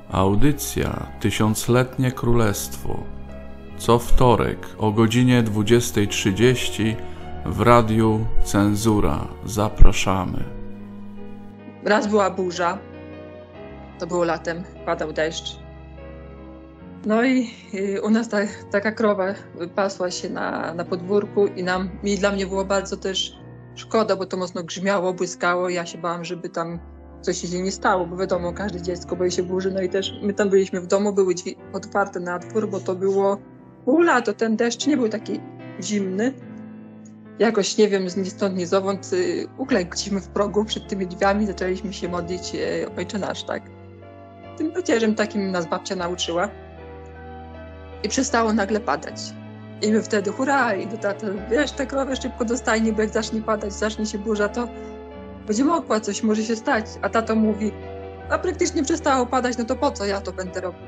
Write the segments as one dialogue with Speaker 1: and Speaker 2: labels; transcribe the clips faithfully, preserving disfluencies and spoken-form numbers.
Speaker 1: Audycja Tysiącletnie Królestwo co wtorek o godzinie dwudziestej trzydzieści w Radiu Cenzura. Zapraszamy.
Speaker 2: Raz była burza, to było latem, padał deszcz. No i y, u nas ta, taka krowa pasła się na, na podwórku i nam, mi dla mnie było bardzo też szkoda, bo to mocno grzmiało, błyskało. Ja się bałam, żeby tam coś się nie stało, bo wiadomo, każde dziecko boi się burzy. No i też my tam byliśmy w domu, były drzwi otwarte na dwór, bo to było, było lato, ten deszcz nie był taki zimny. Jakoś, nie wiem, ni stąd, ni zowąd y, uklękliśmy w progu przed tymi drzwiami, zaczęliśmy się modlić y, Ojcze Nasz, tak? Tym pacierzem takim nas babcia nauczyła. I przestało nagle padać. I my wtedy, hurra, i do taty, wiesz, te krowy szybko do stajni, bo jak zacznie padać, zacznie się burza, to będzie mogła, coś może się stać. A tato mówi, a praktycznie przestało padać, no to po co ja to będę robił?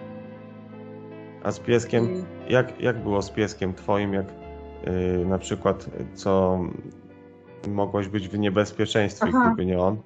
Speaker 3: A z pieskiem,
Speaker 2: I...
Speaker 3: jak, jak było z pieskiem twoim, jak yy, na przykład, co mogłaś być w niebezpieczeństwie,
Speaker 2: Aha.
Speaker 3: gdyby nie on?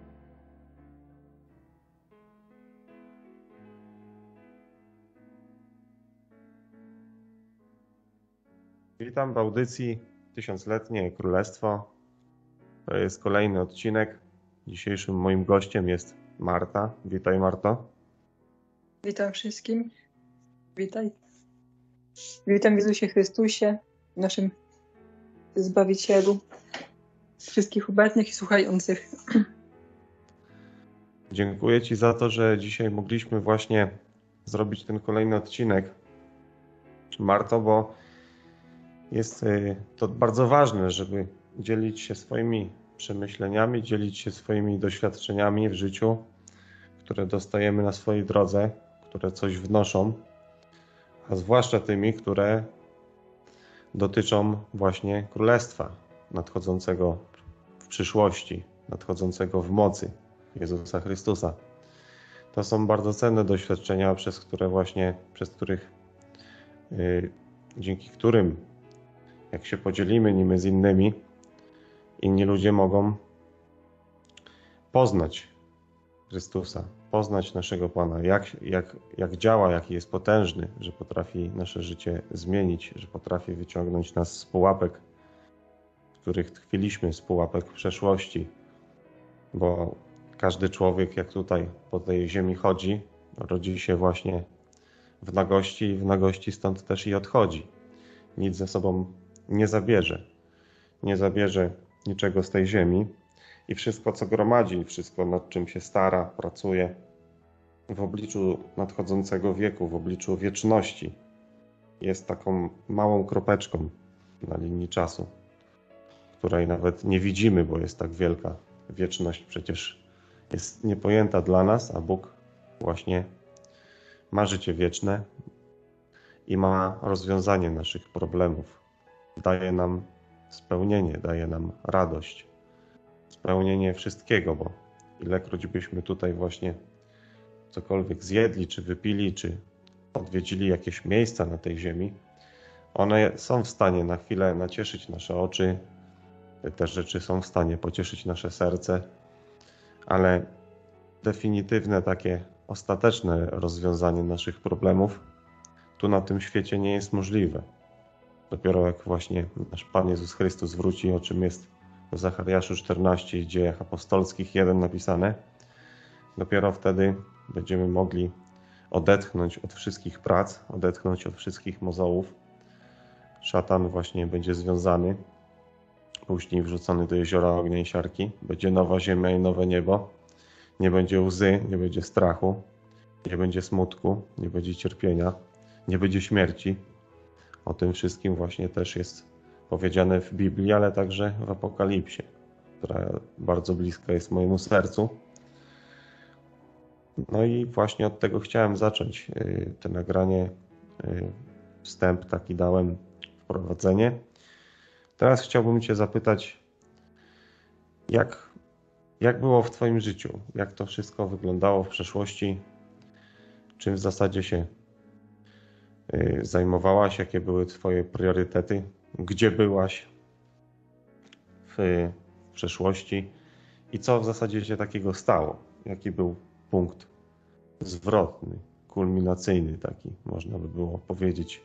Speaker 3: Witam w audycji Tysiącletnie Królestwo. To jest kolejny odcinek. Dzisiejszym moim gościem jest Marta. Witaj, Marto.
Speaker 2: Witam wszystkim. Witaj. Witam w Jezusie Chrystusie, naszym Zbawicielu, wszystkich obecnych i słuchających.
Speaker 3: Dziękuję Ci za to, że dzisiaj mogliśmy właśnie zrobić ten kolejny odcinek, Marto, bo jest to bardzo ważne, żeby dzielić się swoimi przemyśleniami, dzielić się swoimi doświadczeniami w życiu, które dostajemy na swojej drodze, które coś wnoszą, a zwłaszcza tymi, które dotyczą właśnie Królestwa nadchodzącego w przyszłości, nadchodzącego w mocy Jezusa Chrystusa. To są bardzo cenne doświadczenia, przez które właśnie, przez których, yy, dzięki którym, jak się podzielimy nimi z innymi, inni ludzie mogą poznać Chrystusa, poznać naszego Pana, jak, jak, jak działa, jaki jest potężny, że potrafi nasze życie zmienić, że potrafi wyciągnąć nas z pułapek, w których tkwiliśmy, z pułapek przeszłości. Bo każdy człowiek, jak tutaj po tej ziemi chodzi, rodzi się właśnie w nagości i w nagości stąd też i odchodzi. Nic ze sobą nie zabierze. Nie zabierze niczego z tej ziemi i wszystko, co gromadzi, wszystko, nad czym się stara, pracuje w obliczu nadchodzącego wieku, w obliczu wieczności, jest taką małą kropeczką na linii czasu, której nawet nie widzimy, bo jest tak wielka. Wieczność przecież jest niepojęta dla nas, a Bóg właśnie ma życie wieczne i ma rozwiązanie naszych problemów. Daje nam spełnienie, daje nam radość, spełnienie wszystkiego, bo ilekroć byśmy tutaj właśnie cokolwiek zjedli, czy wypili, czy odwiedzili jakieś miejsca na tej ziemi, one są w stanie na chwilę nacieszyć nasze oczy, te rzeczy są w stanie pocieszyć nasze serce, ale definitywne, takie ostateczne rozwiązanie naszych problemów tu na tym świecie nie jest możliwe. Dopiero jak właśnie nasz Pan Jezus Chrystus wróci, o czym jest w Zachariaszu czternaście i Dziejach Apostolskich jeden napisane, dopiero wtedy będziemy mogli odetchnąć od wszystkich prac, odetchnąć od wszystkich mozołów. Szatan właśnie będzie związany, później wrzucony do jeziora ognia i siarki. Będzie nowa ziemia i nowe niebo. Nie będzie łzy, nie będzie strachu, nie będzie smutku, nie będzie cierpienia, nie będzie śmierci. O tym wszystkim właśnie też jest powiedziane w Biblii, ale także w Apokalipsie, która bardzo bliska jest mojemu sercu. No i właśnie od tego chciałem zacząć to nagranie. Wstęp taki dałem, wprowadzenie. Teraz chciałbym Cię zapytać, jak, jak było w Twoim życiu? Jak to wszystko wyglądało w przeszłości? Czym w zasadzie się zajmowałaś? Jakie były Twoje priorytety? Gdzie byłaś w przeszłości? I co w zasadzie się takiego stało? Jaki był punkt zwrotny, kulminacyjny taki, można by było powiedzieć.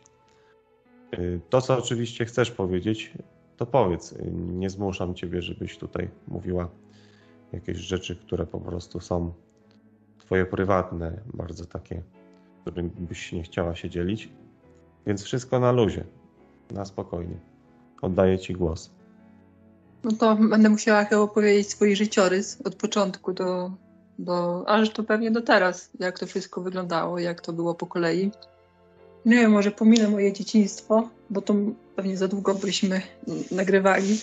Speaker 3: To, co oczywiście chcesz powiedzieć, to powiedz. Nie zmuszam ciebie, żebyś tutaj mówiła jakieś rzeczy, które po prostu są twoje prywatne, bardzo takie, którymi byś nie chciała się dzielić. Więc wszystko na luzie, na spokojnie. Oddaję ci głos.
Speaker 2: No to będę musiała chyba opowiedzieć swój życiorys od początku do, do, aż to pewnie do teraz, jak to wszystko wyglądało, jak to było po kolei. Nie wiem, może pominę moje dzieciństwo, bo to pewnie za długo byśmy nagrywali.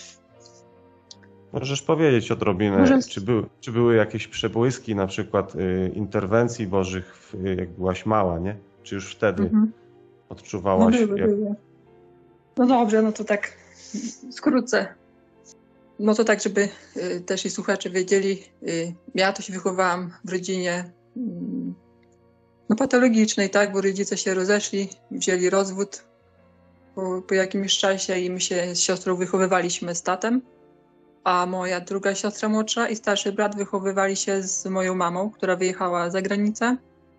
Speaker 3: Możesz powiedzieć odrobinę, Może... czy, były, czy były jakieś przebłyski, na przykład y, interwencji bożych, w, jak byłaś mała, nie? Czy już wtedy mhm. odczuwałaś?
Speaker 2: No, były,
Speaker 3: jak...
Speaker 2: były. No dobrze, no to tak skrócę. No to tak, żeby y, też i słuchacze wiedzieli, y, ja to się wychowałam w rodzinie y, no patologicznej, tak, bo rodzice się rozeszli, wzięli rozwód po, po jakimś czasie i my się z siostrą wychowywaliśmy z tatem, a moja druga siostra młodsza i starszy brat wychowywali się z moją mamą, która wyjechała za granicę.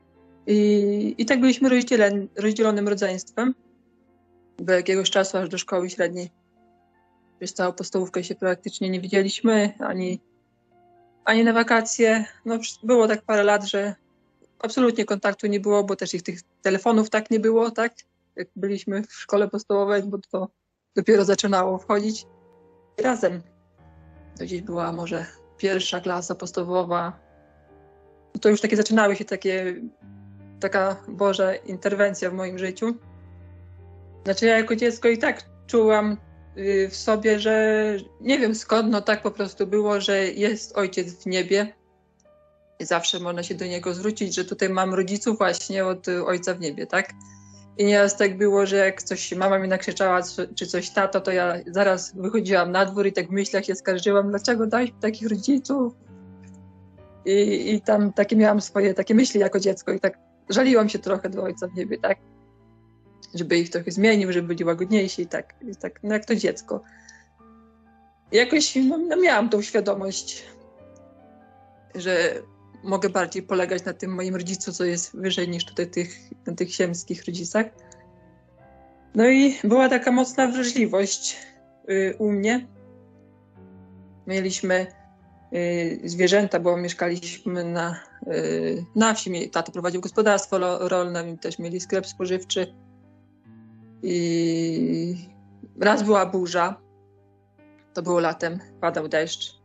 Speaker 2: I, i tak byliśmy rozdzieleni, rozdzielonym rodzeństwem do jakiegoś czasu, aż do szkoły średniej. Przez całą podstawówkę się praktycznie nie widzieliśmy, ani, ani na wakacje. No, było tak parę lat, że absolutnie kontaktu nie było, bo też ich tych telefonów tak nie było, tak? Jak byliśmy w szkole podstawowej, bo to dopiero zaczynało wchodzić. Razem. To gdzieś była może pierwsza klasa podstawowa. To już takie zaczynały się takie, taka Boża interwencja w moim życiu. Znaczy ja jako dziecko i tak czułam w sobie, że nie wiem skąd, no tak po prostu było, że jest Ojciec w niebie i zawsze można się do Niego zwrócić, że tutaj mam rodziców właśnie od Ojca w niebie, tak? I nieraz tak było, że jak coś mama mi nakrzyczała, czy coś tato, to ja zaraz wychodziłam na dwór i tak w myślach się skarżyłam, dlaczego dałeś mi takich rodziców? I, I tam takie miałam swoje takie myśli jako dziecko i tak żaliłam się trochę do Ojca w niebie, tak? Żeby ich trochę zmienił, żeby byli łagodniejsi i tak, i tak no jak to dziecko. I jakoś no, no miałam tą świadomość, że mogę bardziej polegać na tym moim rodzicu, co jest wyżej niż tutaj tych, na tych ziemskich rodzicach. No i była taka mocna wrażliwość y, u mnie. Mieliśmy y, zwierzęta, bo mieszkaliśmy na, y, na wsi. Tato prowadził gospodarstwo rolne, też mieli sklep spożywczy. I raz była burza, to było latem, padał deszcz.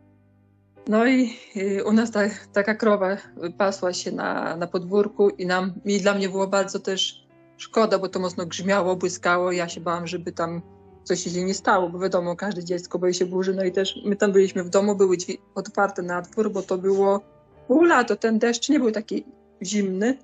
Speaker 2: No i, i u nas ta, taka krowa pasła się na, na podwórku i nam, i dla mnie było bardzo też szkoda, bo to mocno grzmiało, błyskało. Ja się bałam, żeby tam coś się nie stało, bo wiadomo, każde dziecko boi się burzy. No i też my tam byliśmy w domu, były drzwi otwarte na dwór, bo to było, było lato, ten deszcz nie był taki zimny.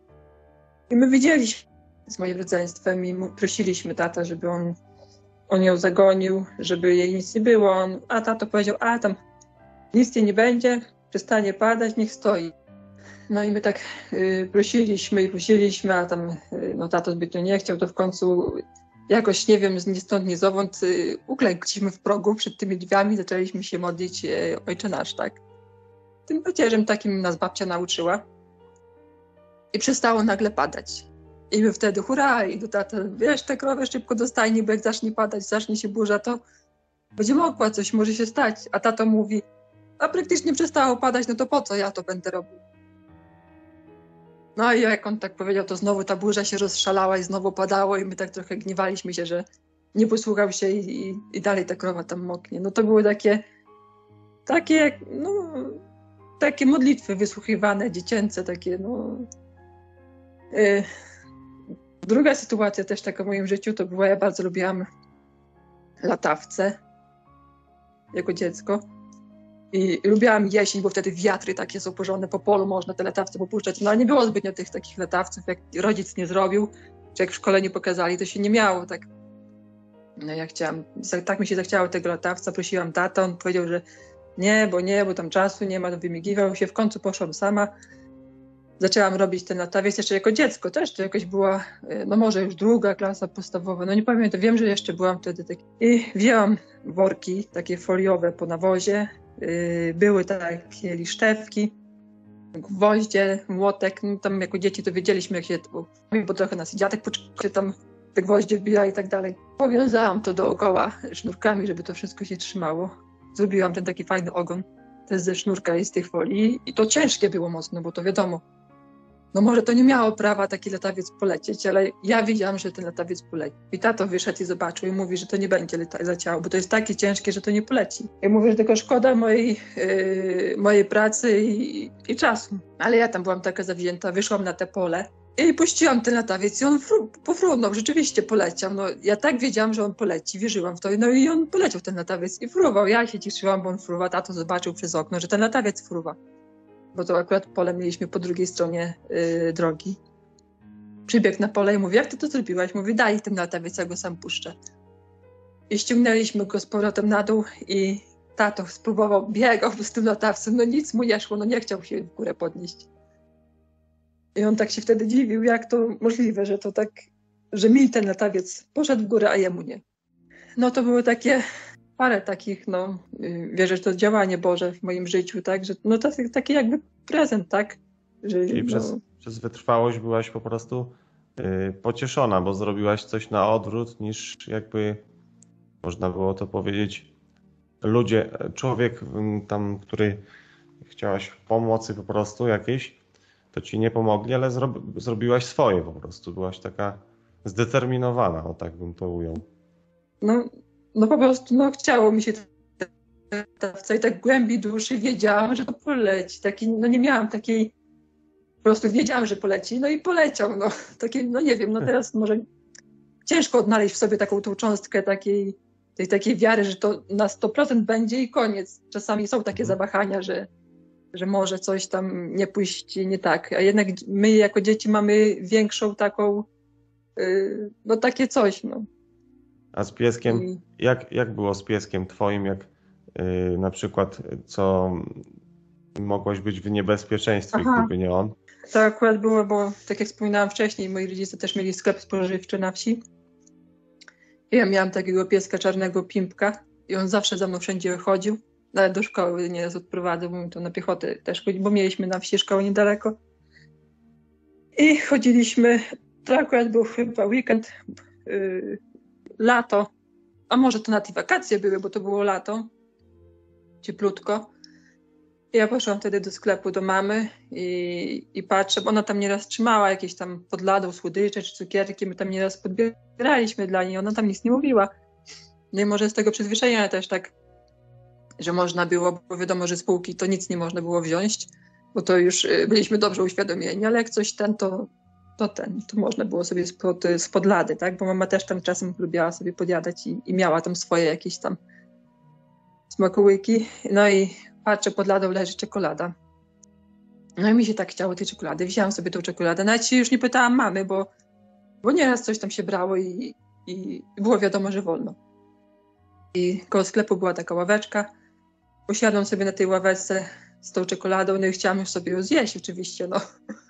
Speaker 2: I my widzieliśmy z moim rodzeństwem i prosiliśmy tata, żeby on, on ją zagonił, żeby jej nic nie było. On, a tato powiedział, a tam nic jej nie będzie, przestanie padać, niech stoi. No i my tak y, prosiliśmy i prosiliśmy, a tam y, no tato zbytnio nie chciał, to w końcu jakoś, nie wiem, ni stąd, ni zowąd y, uklękliśmy w progu przed tymi drzwiami, zaczęliśmy się modlić y, Ojcze Nasz, tak? Tym pacierzem takim nas babcia nauczyła. I przestało nagle padać. I my wtedy, hurra, i do tata, wiesz, tę krowę szybko do stajni, bo jak zacznie padać, zacznie się burza, to będzie mogła, coś może się stać. A tato mówi, a praktycznie przestało padać, no to po co ja to będę robił? No i jak on tak powiedział, to znowu ta burza się rozszalała i znowu padało i my tak trochę gniewaliśmy się, że nie posłuchał się i, i, i dalej ta krowa tam moknie. No to były takie, takie, no, takie modlitwy wysłuchiwane, dziecięce, takie, no... Yy. Druga sytuacja też taka w moim życiu to była, ja bardzo lubiłam latawce jako dziecko i lubiłam jesień, bo wtedy wiatry takie są porządne po polu, można te latawce popuszczać, no ale nie było zbytnio tych takich latawców, jak rodzic nie zrobił, czy jak w szkole nie pokazali, to się nie miało, tak. No ja chciałam, tak mi się zachciało tego latawca, prosiłam tata, on powiedział, że nie, bo nie, bo tam czasu nie ma, wymigiwał się, w końcu poszłam sama. Zaczęłam robić ten latawiec jeszcze jako dziecko też, to jakoś była, no może już druga klasa podstawowa, no nie pamiętam, wiem, że jeszcze byłam wtedy taki. I wzięłam worki takie foliowe po nawozie, yy, były takie liszczewki, gwoździe, młotek, no tam jako dzieci to wiedzieliśmy, jak się, bo trochę nas dziadek początku tam te gwoździe wbija i tak dalej. Powiązałam to dookoła sznurkami, żeby to wszystko się trzymało. Zrobiłam ten taki fajny ogon, też ze sznurka i z tych folii i to ciężkie było mocno, bo to wiadomo, no może to nie miało prawa taki latawiec polecieć, ale ja wiedziałam, że ten latawiec poleci. I tato wyszedł i zobaczył i mówi, że to nie będzie leciało, bo to jest takie ciężkie, że to nie poleci. I mówię, że tylko szkoda mojej, yy, mojej pracy i, i czasu. Ale ja tam byłam taka zawzięta, wyszłam na te pole i puściłam ten latawiec i on fru, pofrunął, rzeczywiście poleciał. No, ja tak wiedziałam, że on poleci, wierzyłam w to. No i on poleciał ten latawiec i fruwał. Ja się cieszyłam, bo on fruwa. Tato zobaczył przez okno, że ten latawiec fruwa. Bo to akurat pole mieliśmy po drugiej stronie yy, drogi. Przybiegł na pole i mówi, jak ty to zrobiłaś? Mówi, daj ten latawiec, ja go sam puszczę. I ściągnęliśmy go z powrotem na dół i tato spróbował, biegał z tym latawcem, no nic mu nie szło, no nie chciał się w górę podnieść. I on tak się wtedy dziwił, jak to możliwe, że to tak, że mi ten latawiec poszedł w górę, a jemu nie. No to były takie parę takich, no, wierzę, że to działanie Boże w moim życiu, tak, że no to taki jakby prezent, tak. Że,
Speaker 3: Czyli
Speaker 2: no,
Speaker 3: przez, przez wytrwałość byłaś po prostu yy, pocieszona, bo zrobiłaś coś na odwrót niż jakby, można było to powiedzieć, ludzie, człowiek tam, który chciałaś pomocy po prostu jakiejś, to ci nie pomogli, ale zrobi, zrobiłaś swoje po prostu, byłaś taka zdeterminowana, o tak bym to ujął.
Speaker 2: No, no po prostu, no chciało mi się w tej tak głębi duszy wiedziałam, że to poleci. Taki, no nie miałam takiej, po prostu wiedziałam, że poleci, no i poleciał, no. Takie, no nie wiem, no teraz może ciężko odnaleźć w sobie taką tą cząstkę takiej, tej takiej wiary, że to na sto procent będzie i koniec. Czasami są takie zawahania, że, że może coś tam nie pójść nie tak, a jednak my jako dzieci mamy większą taką, yy, no takie coś, no.
Speaker 3: A z pieskiem,
Speaker 2: I...
Speaker 3: jak, jak było z pieskiem twoim, jak yy, na przykład, co mogłaś być w niebezpieczeństwie,
Speaker 2: Aha.
Speaker 3: gdyby nie on?
Speaker 2: To akurat było, bo tak jak wspominałam wcześniej, moi rodzice też mieli sklep spożywczy na wsi. I ja miałam takiego pieska czarnego Pimpka i on zawsze za mną wszędzie chodził. Nawet do szkoły nieraz odprowadzał, bo my to na piechotę też chodzili, bo mieliśmy na wsi szkołę niedaleko. I chodziliśmy, to akurat był chyba weekend, yy, lato, a może to nawet i wakacje były, bo to było lato, cieplutko. I ja poszłam wtedy do sklepu do mamy i, i patrzę, bo ona tam nieraz trzymała jakieś tam pod ladą słodycze czy cukierki, my tam nieraz podbieraliśmy dla niej, ona tam nic nie mówiła. No i może z tego przyzwyczajenia też tak, że można było, bo wiadomo, że z półki to nic nie można było wziąć, bo to już byliśmy dobrze uświadomieni, ale jak coś ten, to, to ten, to można było sobie spod, spod lady, tak, bo mama też tam czasem lubiła sobie podjadać i, i miała tam swoje jakieś tam smakołyki, no i patrzę, pod ladą leży czekolada. No i mi się tak chciało tej czekolady. Wzięłam sobie tą czekoladę. Nawet się już nie pytałam mamy, bo, bo nieraz coś tam się brało i, i było wiadomo, że wolno. I koło sklepu była taka ławeczka. Usiadłam sobie na tej ławeczce z tą czekoladą, no i chciałam już sobie ją zjeść oczywiście, no.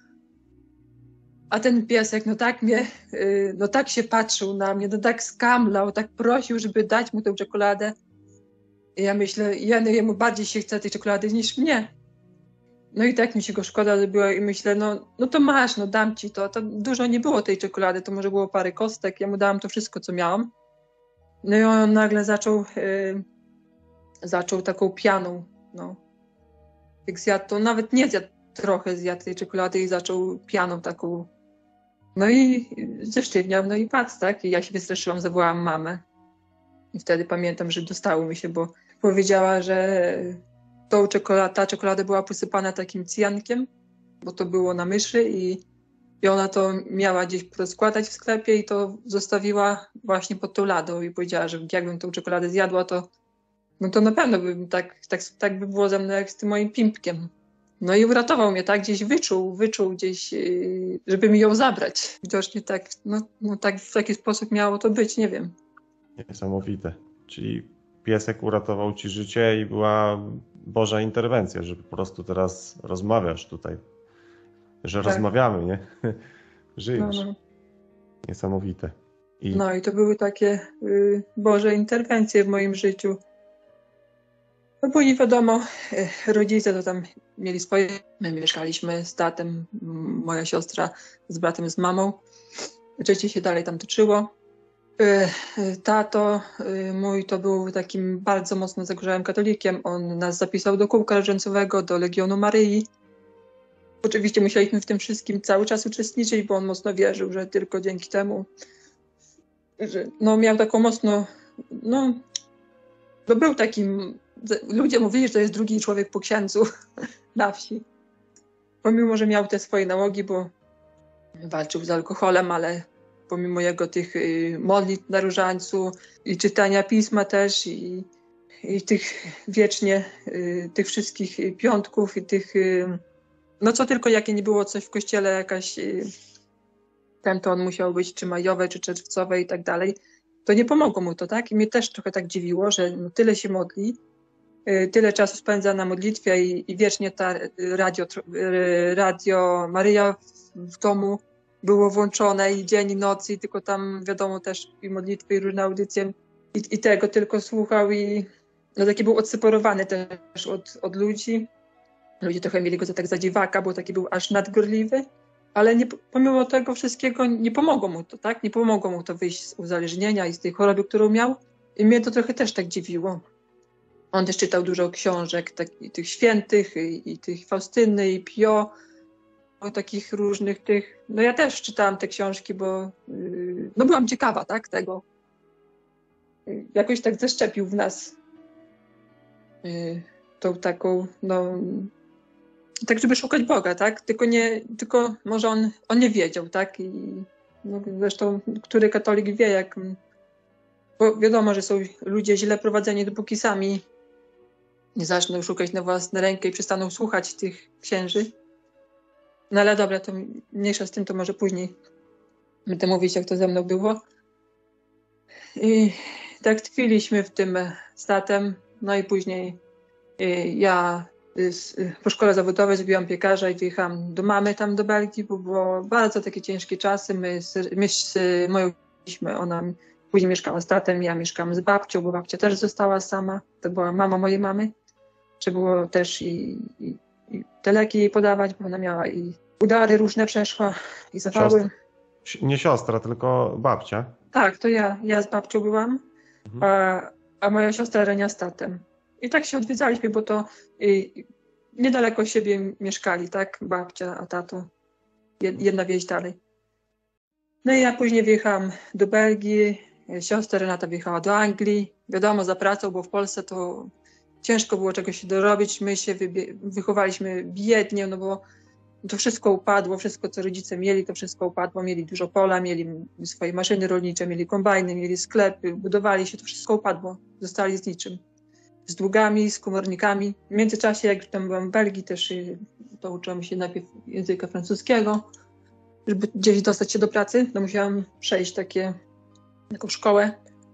Speaker 2: A ten piesek, no tak mnie, no tak się patrzył na mnie, no tak skamlał, tak prosił, żeby dać mu tę czekoladę. I ja myślę, ja, no, jemu bardziej się chce tej czekolady niż mnie. No i tak mi się go szkoda zrobiła i myślę, no, no to masz, no dam ci to. To dużo nie było tej czekolady, to może było parę kostek, ja mu dałam to wszystko, co miałam. No i on nagle zaczął, yy, zaczął taką pianą, no. Jak zjadł, to nawet nie zjadł trochę, zjadł tej czekolady i zaczął pianą taką. No i zesztywniał, no i padł, tak? I ja się wystraszyłam, zawołałam mamę. I wtedy pamiętam, że dostało mi się, bo powiedziała, że tą czekolada, ta czekolada była posypana takim cyjankiem, bo to było na myszy i, i ona to miała gdzieś rozkładać w sklepie i to zostawiła właśnie pod tą ladą i powiedziała, że jakbym tą czekoladę zjadła, to no to na pewno bym tak, tak, tak by było ze mną jak z tym moim Pimpkiem. No i uratował mnie, tak, gdzieś wyczuł, wyczuł gdzieś, żeby mi ją zabrać. Widocznie tak, no, no tak w taki sposób miało to być, nie wiem.
Speaker 3: Niesamowite. Czyli piesek uratował ci życie i była Boża interwencja, że po prostu teraz rozmawiasz tutaj. Że tak. Rozmawiamy, nie? Żyjesz. No, no. Niesamowite. I... No
Speaker 2: i to były takie y, Boże interwencje w moim życiu. No później wiadomo, rodzice to tam mieli swoje, my mieszkaliśmy z tatem, moja siostra z bratem, z mamą. Życie się dalej tam toczyło. Tato mój to był takim bardzo mocno zagorzałym katolikiem. On nas zapisał do kółka różańcowego, do Legionu Maryi. Oczywiście musieliśmy w tym wszystkim cały czas uczestniczyć, bo on mocno wierzył, że tylko dzięki temu, że no miał taką mocno, no, no był takim, ludzie mówili, że to jest drugi człowiek po księdzu na wsi. Pomimo, że miał te swoje nałogi, bo walczył z alkoholem, ale pomimo jego tych y, modlitw na różańcu i czytania pisma też i, i tych wiecznie, y, tych wszystkich piątków i tych, y, no co tylko jakie nie było coś w kościele, jakaś y, ten to on musiał być czy majowe, czy czerwcowe i tak dalej, to nie pomogło mu to, tak? I mnie też trochę tak dziwiło, że no, tyle się modli, y, tyle czasu spędza na modlitwie i, i wiecznie ta radio, y, radio Maryja w, w domu było włączone i dzień, i noc, i tylko tam wiadomo też i modlitwy, i różne audycje i, i tego tylko słuchał i no taki był odseparowany też od, od ludzi. Ludzie trochę mieli go za tak za dziwaka, bo taki był aż nadgorliwy, ale nie, pomimo tego wszystkiego nie pomogło mu to, tak? Nie pomogło mu to wyjść z uzależnienia i z tej choroby, którą miał. I mnie to trochę też tak dziwiło. On też czytał dużo książek tak, i tych świętych, i, i tych Faustyny, i Pio, o takich różnych tych, no ja też czytałam te książki, bo yy, no byłam ciekawa, tak, tego. Yy, jakoś tak zaszczepił w nas yy, tą taką, no, tak żeby szukać Boga, tak, tylko nie, tylko może on, on nie wiedział, tak, i no, zresztą który katolik wie, jak, bo wiadomo, że są ludzie źle prowadzeni, dopóki sami nie zaczną szukać na własną rękę i przestaną słuchać tych księży. No ale dobra, to mniejsza z tym, to może później będę mówić, jak to ze mną było. I tak tkwiliśmy w tym statem, no i później ja po szkole zawodowej zrobiłam piekarza i wyjechałam do mamy tam do Belgii, bo było bardzo takie ciężkie czasy. My z, my z moją ona później mieszkała z tatem, ja mieszkałam z babcią, bo babcia też została sama. To była mama mojej mamy. Trzeba było też i, i i te leki jej podawać, bo ona miała i udary różne przeszła i zawały.
Speaker 3: Siostra. Nie siostra, tylko babcia.
Speaker 2: Tak, to ja, ja z babcią byłam, mhm. a, a moja siostra Renia z tatem. I tak się odwiedzaliśmy, bo to i, niedaleko siebie mieszkali, tak? Babcia, a tato. Jedna wieś dalej. No i ja później wjechałam do Belgii, siostra Renata wjechała do Anglii. Wiadomo, za pracą, bo w Polsce to ciężko było czegoś się dorobić, my się wychowaliśmy biednie, no bo to wszystko upadło, wszystko co rodzice mieli, to wszystko upadło, mieli dużo pola, mieli swoje maszyny rolnicze, mieli kombajny, mieli sklepy, budowali się, to wszystko upadło, zostali z niczym. Z długami, z komornikami. W międzyczasie, jak tam byłam w Belgii, też to uczyłam się najpierw języka francuskiego, żeby gdzieś dostać się do pracy, to musiałam przejść takie, taką szkołę.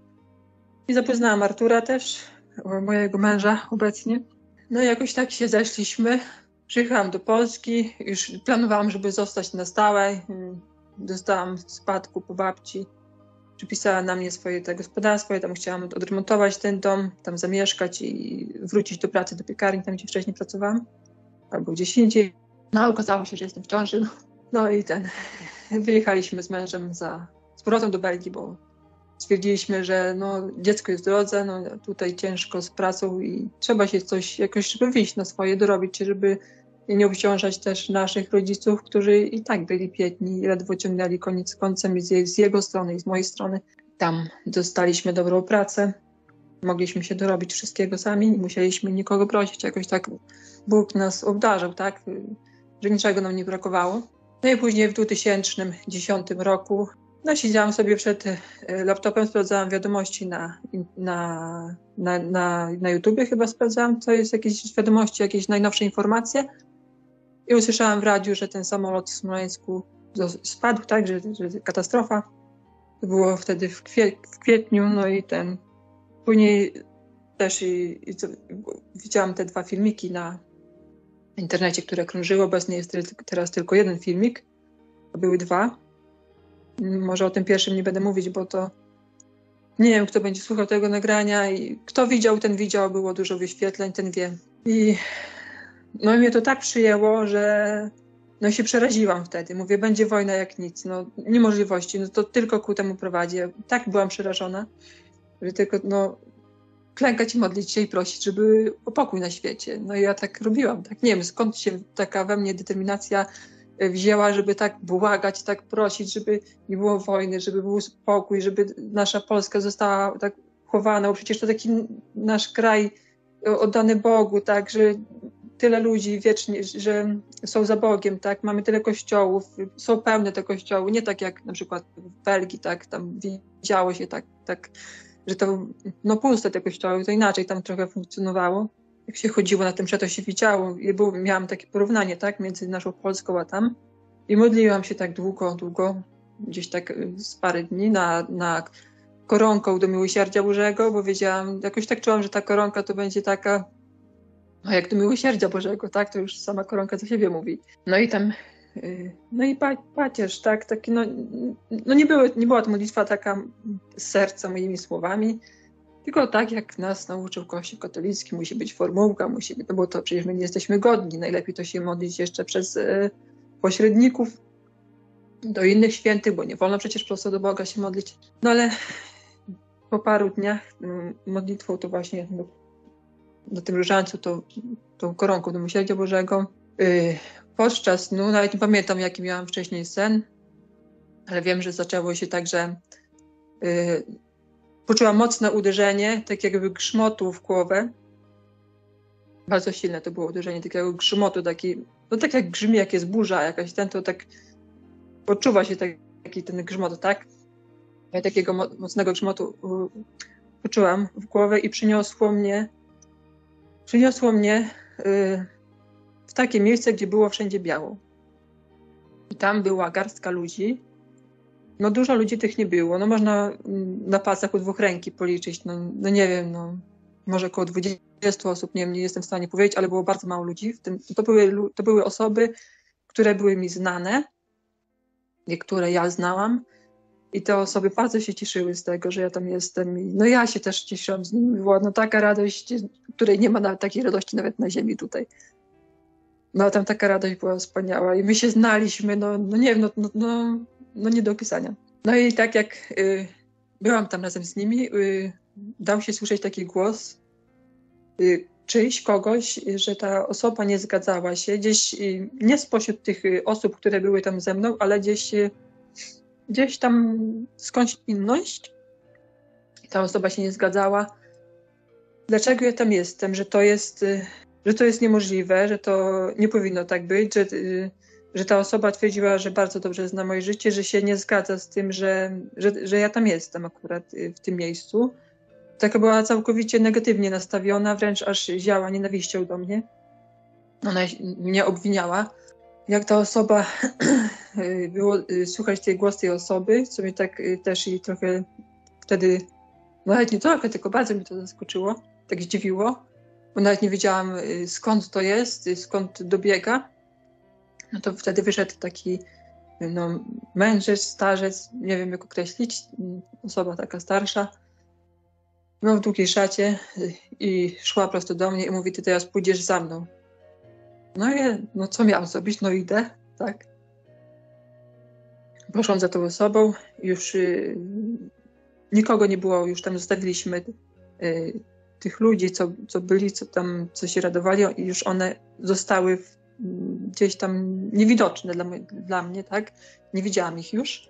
Speaker 2: I zapoznałam Artura też, mojego męża obecnie. No i jakoś tak się zeszliśmy. Przyjechałam do Polski, już planowałam, żeby zostać na stałe. Dostałam spadku po babci. Przypisała na mnie swoje te gospodarstwo, ja tam chciałam odremontować ten dom, tam zamieszkać i wrócić do pracy, do piekarni, tam gdzie wcześniej pracowałam. Albo gdzieś indziej. No okazało się, że jestem w ciąży. No i ten, wyjechaliśmy z mężem za, z powrotem do Belgii, bo stwierdziliśmy, że no, dziecko jest w drodze, no, tutaj ciężko z pracą i trzeba się coś jakoś, żeby wyjść na swoje, dorobić się, żeby nie obciążać też naszych rodziców, którzy i tak byli biedni i ledwo ciągnęli koniec końcem z, z jego strony i z mojej strony. Tam dostaliśmy dobrą pracę, mogliśmy się dorobić wszystkiego sami, nie musieliśmy nikogo prosić, jakoś tak Bóg nas obdarzył, tak, że niczego nam nie brakowało. No i później w dwa tysiące dziesiątym roku no, siedziałam sobie przed laptopem, sprawdzałam wiadomości na, na, na, na, na YouTubie, chyba sprawdzałam, co jest jakieś wiadomości, jakieś najnowsze informacje. I usłyszałam w radiu, że ten samolot w Smoleńsku spadł, tak, że, że katastrofa. To było wtedy w, kwie, w kwietniu, no i ten. Później też i, i co, widziałam te dwa filmiki na internecie, które krążyły. Obecnie jest teraz tylko jeden filmik, to były dwa. Może o tym pierwszym nie będę mówić, bo to Nie wiem, kto będzie słuchał tego nagrania i kto widział, ten widział, było dużo wyświetleń, ten wie. I no mnie to tak przyjęło, że no się przeraziłam wtedy. Mówię, będzie wojna jak nic, no niemożliwości, no to tylko ku temu prowadzi. Tak byłam przerażona, że tylko no klękać i modlić się i prosić, żeby o pokój na świecie. No i ja tak robiłam, tak nie wiem, skąd się taka we mnie determinacja wzięła, żeby tak błagać, tak prosić, żeby nie było wojny, żeby był spokój, żeby nasza Polska została tak chowana, bo przecież to taki nasz kraj oddany Bogu, tak, że tyle ludzi wiecznie, że są za Bogiem, tak, mamy tyle kościołów, są pełne te kościoły, nie tak jak na przykład w Belgii, tak, tam widziało się tak, tak, że to, no puste te kościoły, to inaczej tam trochę funkcjonowało. Jak się chodziło na tym, że to się widziało i było, miałam takie porównanie, tak, między naszą Polską a tam i modliłam się tak długo, długo, gdzieś tak z parę dni na, na koronką do Miłosierdzia Bożego, bo wiedziałam, jakoś tak czułam, że ta koronka to będzie taka, no jak do Miłosierdzia Bożego, tak, to już sama koronka za siebie mówi. No i tam, no i pa, pacierz, tak, taki, no, no nie, były, nie była to modlitwa taka z serca moimi słowami, tylko tak, jak nas nauczył Kościół katolicki, musi być formułka, musi być, no bo to przecież my nie jesteśmy godni, najlepiej to się modlić jeszcze przez e, pośredników do innych świętych, bo nie wolno przecież prosto do Boga się modlić. No ale po paru dniach m, modlitwą to właśnie do, do tym różańcu, to, tą koronką do Miłosierdzia Bożego. Yy, podczas, no nawet nie pamiętam jaki miałam wcześniej sen, ale wiem, że zaczęło się tak, że yy, poczułam mocne uderzenie, tak jakby grzmotu w głowę. Bardzo silne to było uderzenie, takiego grzmotu, taki, no tak jak grzmi, jak jest burza jakaś, ten to tak poczuwa się taki ten grzmot, tak? Ja takiego mocnego grzmotu poczułam w głowę i przyniosło mnie, przyniosło mnie yy, w takie miejsce, gdzie było wszędzie biało. I tam była garstka ludzi. No dużo ludzi tych nie było. No można na palcach u dwóch ręki policzyć. No, no nie wiem, no może około dwudziestu osób, nie wiem, nie jestem w stanie powiedzieć, ale było bardzo mało ludzi. W tym, to, były, to były osoby, które były mi znane, niektóre ja znałam i te osoby bardzo się cieszyły z tego, że ja tam jestem. I no ja się też cieszyłam z nimi. Była no taka radość, której nie ma nawet takiej radości nawet na ziemi tutaj. No tam taka radość była wspaniała i my się znaliśmy, no, no nie wiem, no, no, no, no nie do opisania. No i tak jak y, byłam tam razem z nimi, y, dał się słyszeć taki głos y, czyjś, kogoś, że ta osoba nie zgadzała się gdzieś, y, nie spośród tych y, osób, które były tam ze mną, ale gdzieś, y, gdzieś tam skądś inność. I ta osoba się nie zgadzała. Dlaczego ja tam jestem, że to jest... Y, że to jest niemożliwe, że to nie powinno tak być, że, że ta osoba twierdziła, że bardzo dobrze zna moje życie, że się nie zgadza z tym, że, że, że ja tam jestem akurat w tym miejscu. Taka była całkowicie negatywnie nastawiona, wręcz aż ziała nienawiścią do mnie. Ona mnie obwiniała. Jak ta osoba, było słuchać tej głos tej osoby, co mnie tak też i trochę wtedy, no nawet nie trochę, tylko bardzo mnie to zaskoczyło, tak zdziwiło. Bo nawet nie wiedziałam, skąd to jest, skąd dobiega. No to wtedy wyszedł taki no, mężczyzn, starzec, nie wiem jak określić, osoba taka starsza, no w długiej szacie i szła prosto do mnie i mówi, ty teraz pójdziesz za mną. No i no co miałam zrobić? No idę, tak. Poszłam za tą osobą, już y, nikogo nie było, już tam zostawiliśmy y, tych ludzi, co, co byli, co tam, co się radowali i już one zostały w, gdzieś tam niewidoczne dla, dla mnie, tak? Nie widziałam ich już.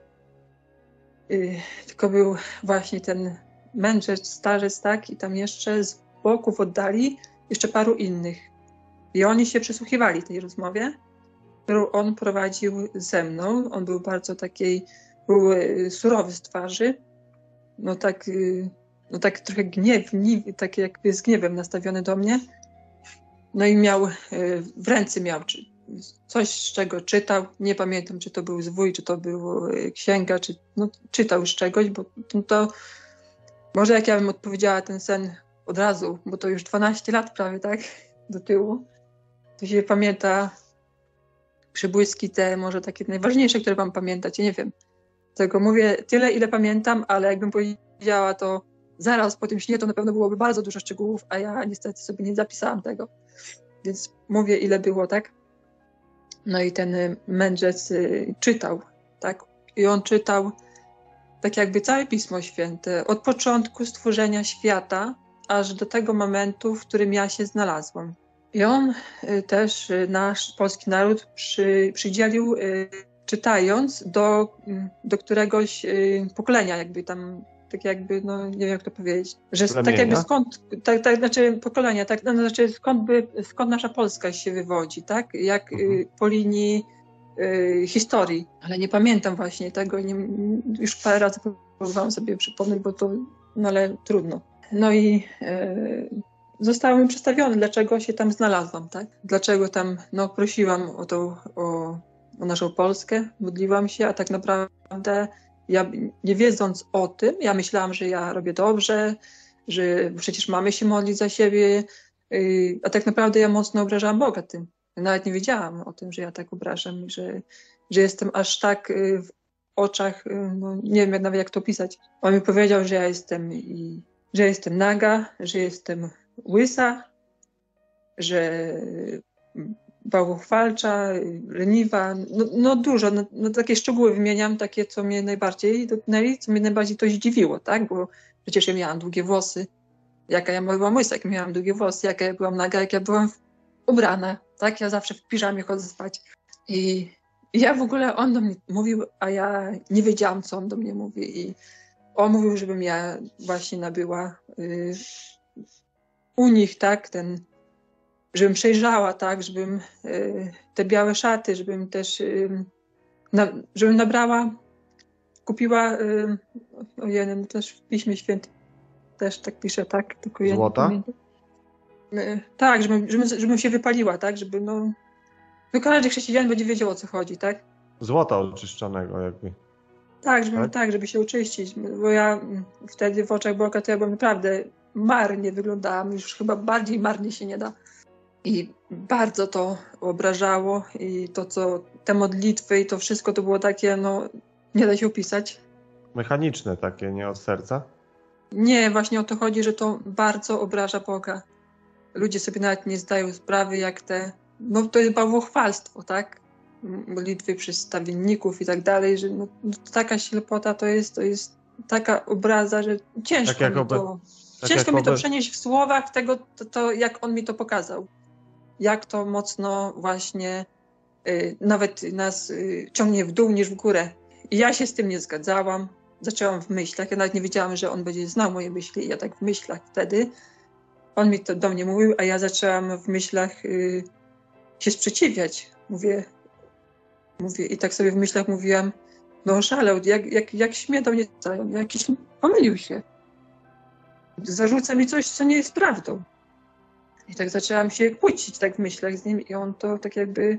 Speaker 2: Yy, tylko był właśnie ten mędrzec, starzec, tak? I tam jeszcze z boku w oddali jeszcze paru innych. I oni się przysłuchiwali tej rozmowie, którą on prowadził ze mną. On był bardzo takiej, był surowy z twarzy. No tak... Yy, no tak trochę gniew, tak jakby z gniewem nastawiony do mnie. No i miał, w ręce miał coś, z czego czytał. Nie pamiętam, czy to był zwój, czy to była księga, czy no, czytał z czegoś, bo to, to może jak ja bym odpowiedziała ten sen od razu, bo to już dwanaście lat prawie, tak, do tyłu, to się pamięta przybłyski te, może takie najważniejsze, które wam pamiętać, ja nie wiem. Tego mówię tyle, ile pamiętam, ale jakbym powiedziała powiedziała, to zaraz po tym śnie to na pewno byłoby bardzo dużo szczegółów, a ja niestety sobie nie zapisałam tego. Więc mówię, ile było, tak? No i ten mędrzec y, czytał, tak? I on czytał tak jakby całe Pismo Święte, od początku stworzenia świata, aż do tego momentu, w którym ja się znalazłam. I on y, też, y, nasz polski naród przy, przydzielił, y, czytając, do, y, do któregoś y, pokolenia, jakby tam, tak jakby, no nie wiem jak to powiedzieć, że
Speaker 3: Plemienia?
Speaker 2: tak jakby skąd, tak, tak, znaczy pokolenia, tak, no, znaczy skąd, by, skąd nasza Polska się wywodzi, tak, jak
Speaker 3: Mhm.
Speaker 2: y, po linii y, historii, ale nie pamiętam właśnie tego, nie, już parę razy próbowałam sobie przypomnieć, bo to, no ale trudno. No i y, zostało mi przedstawione, dlaczego się tam znalazłam, tak, dlaczego tam, no prosiłam o tą, o, o naszą Polskę, modliłam się, a tak naprawdę ja, nie wiedząc o tym, ja myślałam, że ja robię dobrze, że przecież mamy się modlić za siebie, yy, a tak naprawdę ja mocno obrażałam Boga tym. Ja nawet nie wiedziałam o tym, że ja tak obrażam, że, że jestem aż tak yy, w oczach, yy, no, nie wiem nawet jak to opisać. On mi powiedział, że ja jestem, i, że jestem naga, że jestem łysa, że bałwochwalcza, leniwa, no, no dużo, no, no takie szczegóły wymieniam, takie co mnie najbardziej dotknęli, co mnie najbardziej to zdziwiło, tak, bo przecież ja miałam długie włosy, jaka ja byłam łysa, jak miałam długie włosy, jaka ja byłam naga, jak ja byłam ubrana, tak, ja zawsze w piżamie chodzę spać i, i ja w ogóle, on do mnie mówił, a ja nie wiedziałam, co on do mnie mówi i on mówił, żebym ja właśnie nabyła y, u nich, tak, ten żebym przejrzała, tak, żebym y, te białe szaty, żebym też, y, na, żebym nabrała, kupiła, y, ojej, no też w Piśmie Świętym też tak pisze, tak, tylko ja
Speaker 3: Złota?
Speaker 2: nie pamiętam. Y, tak, żebym, żebym, żebym się wypaliła, tak, żeby, no, no każdy chrześcijanin będzie wiedział, o co chodzi, tak?
Speaker 3: Złota oczyszczonego jakby.
Speaker 2: Tak, żeby,
Speaker 3: Tak?
Speaker 2: tak, żeby się oczyścić, bo ja wtedy w oczach Boga to ja byłam naprawdę marnie wyglądałam, już chyba bardziej marnie się nie da. I bardzo to obrażało i to, co te modlitwy i to wszystko to było takie, no nie da się opisać.
Speaker 3: Mechaniczne takie, nie od serca?
Speaker 2: Nie, właśnie o to chodzi, że to bardzo obraża Boga. Ludzie sobie nawet nie zdają sprawy, jak te, no to jest bałwochwalstwo, tak? Modlitwy przez stawienników i tak dalej, że no, taka ślepota to jest, to jest taka obraza, że ciężko
Speaker 3: Tak jak
Speaker 2: mi
Speaker 3: obe-
Speaker 2: to,
Speaker 3: tak
Speaker 2: ciężko
Speaker 3: jak
Speaker 2: mi to
Speaker 3: obe-
Speaker 2: przenieść w słowach tego, to, to jak on mi to pokazał. Jak to mocno właśnie y, nawet nas y, ciągnie w dół niż w górę. I ja się z tym nie zgadzałam. Zaczęłam w myślach. Ja nawet nie wiedziałam, że on będzie znał moje myśli. I ja tak w myślach wtedy. On mi to do mnie mówił, a ja zaczęłam w myślach y, się sprzeciwiać. Mówię, mówię i tak sobie w myślach mówiłam, no oszalał, jak, jak, jak śmie do mnie, jakiś pomylił się. Zarzuca mi coś, co nie jest prawdą. I tak zaczęłam się kłócić tak w myślach z nim i on to tak jakby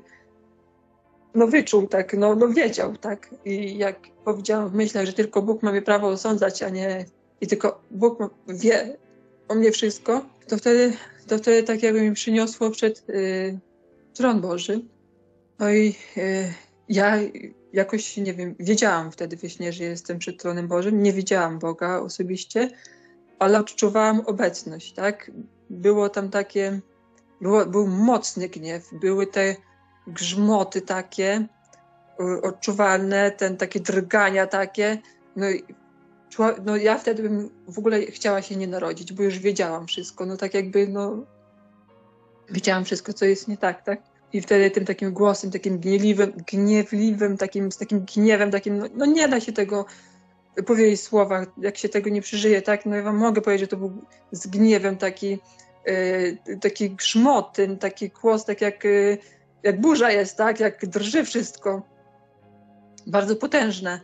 Speaker 2: no wyczuł, tak, no, no wiedział, tak. I jak powiedziałam w myślach, że tylko Bóg ma mnie prawo osądzać, a nie i tylko Bóg wie o mnie wszystko, to wtedy, to wtedy tak jakby mi przyniosło przed y, tron Boży. No i y, ja jakoś, nie wiem, wiedziałam wtedy we śnie, że jestem przed tronem Bożym, nie widziałam Boga osobiście, ale odczuwałam obecność, tak. Było tam takie, było, był mocny gniew, były te grzmoty takie y, odczuwalne, ten takie drgania takie. No, i, no ja wtedy bym w ogóle chciała się nie narodzić, bo już wiedziałam wszystko. No tak jakby, no wiedziałam wszystko, co jest nie tak, tak? I wtedy tym takim głosem, takim gniewliwym, gniewliwym, takim, z takim gniewem, takim, no, no nie da się tego powiedzieć w słowach, jak się tego nie przeżyje, tak? No ja wam mogę powiedzieć, że to był z gniewem taki, yy, taki grzmot, ten taki głos, tak jak, yy, jak burza jest, tak? Jak drży wszystko. Bardzo potężne.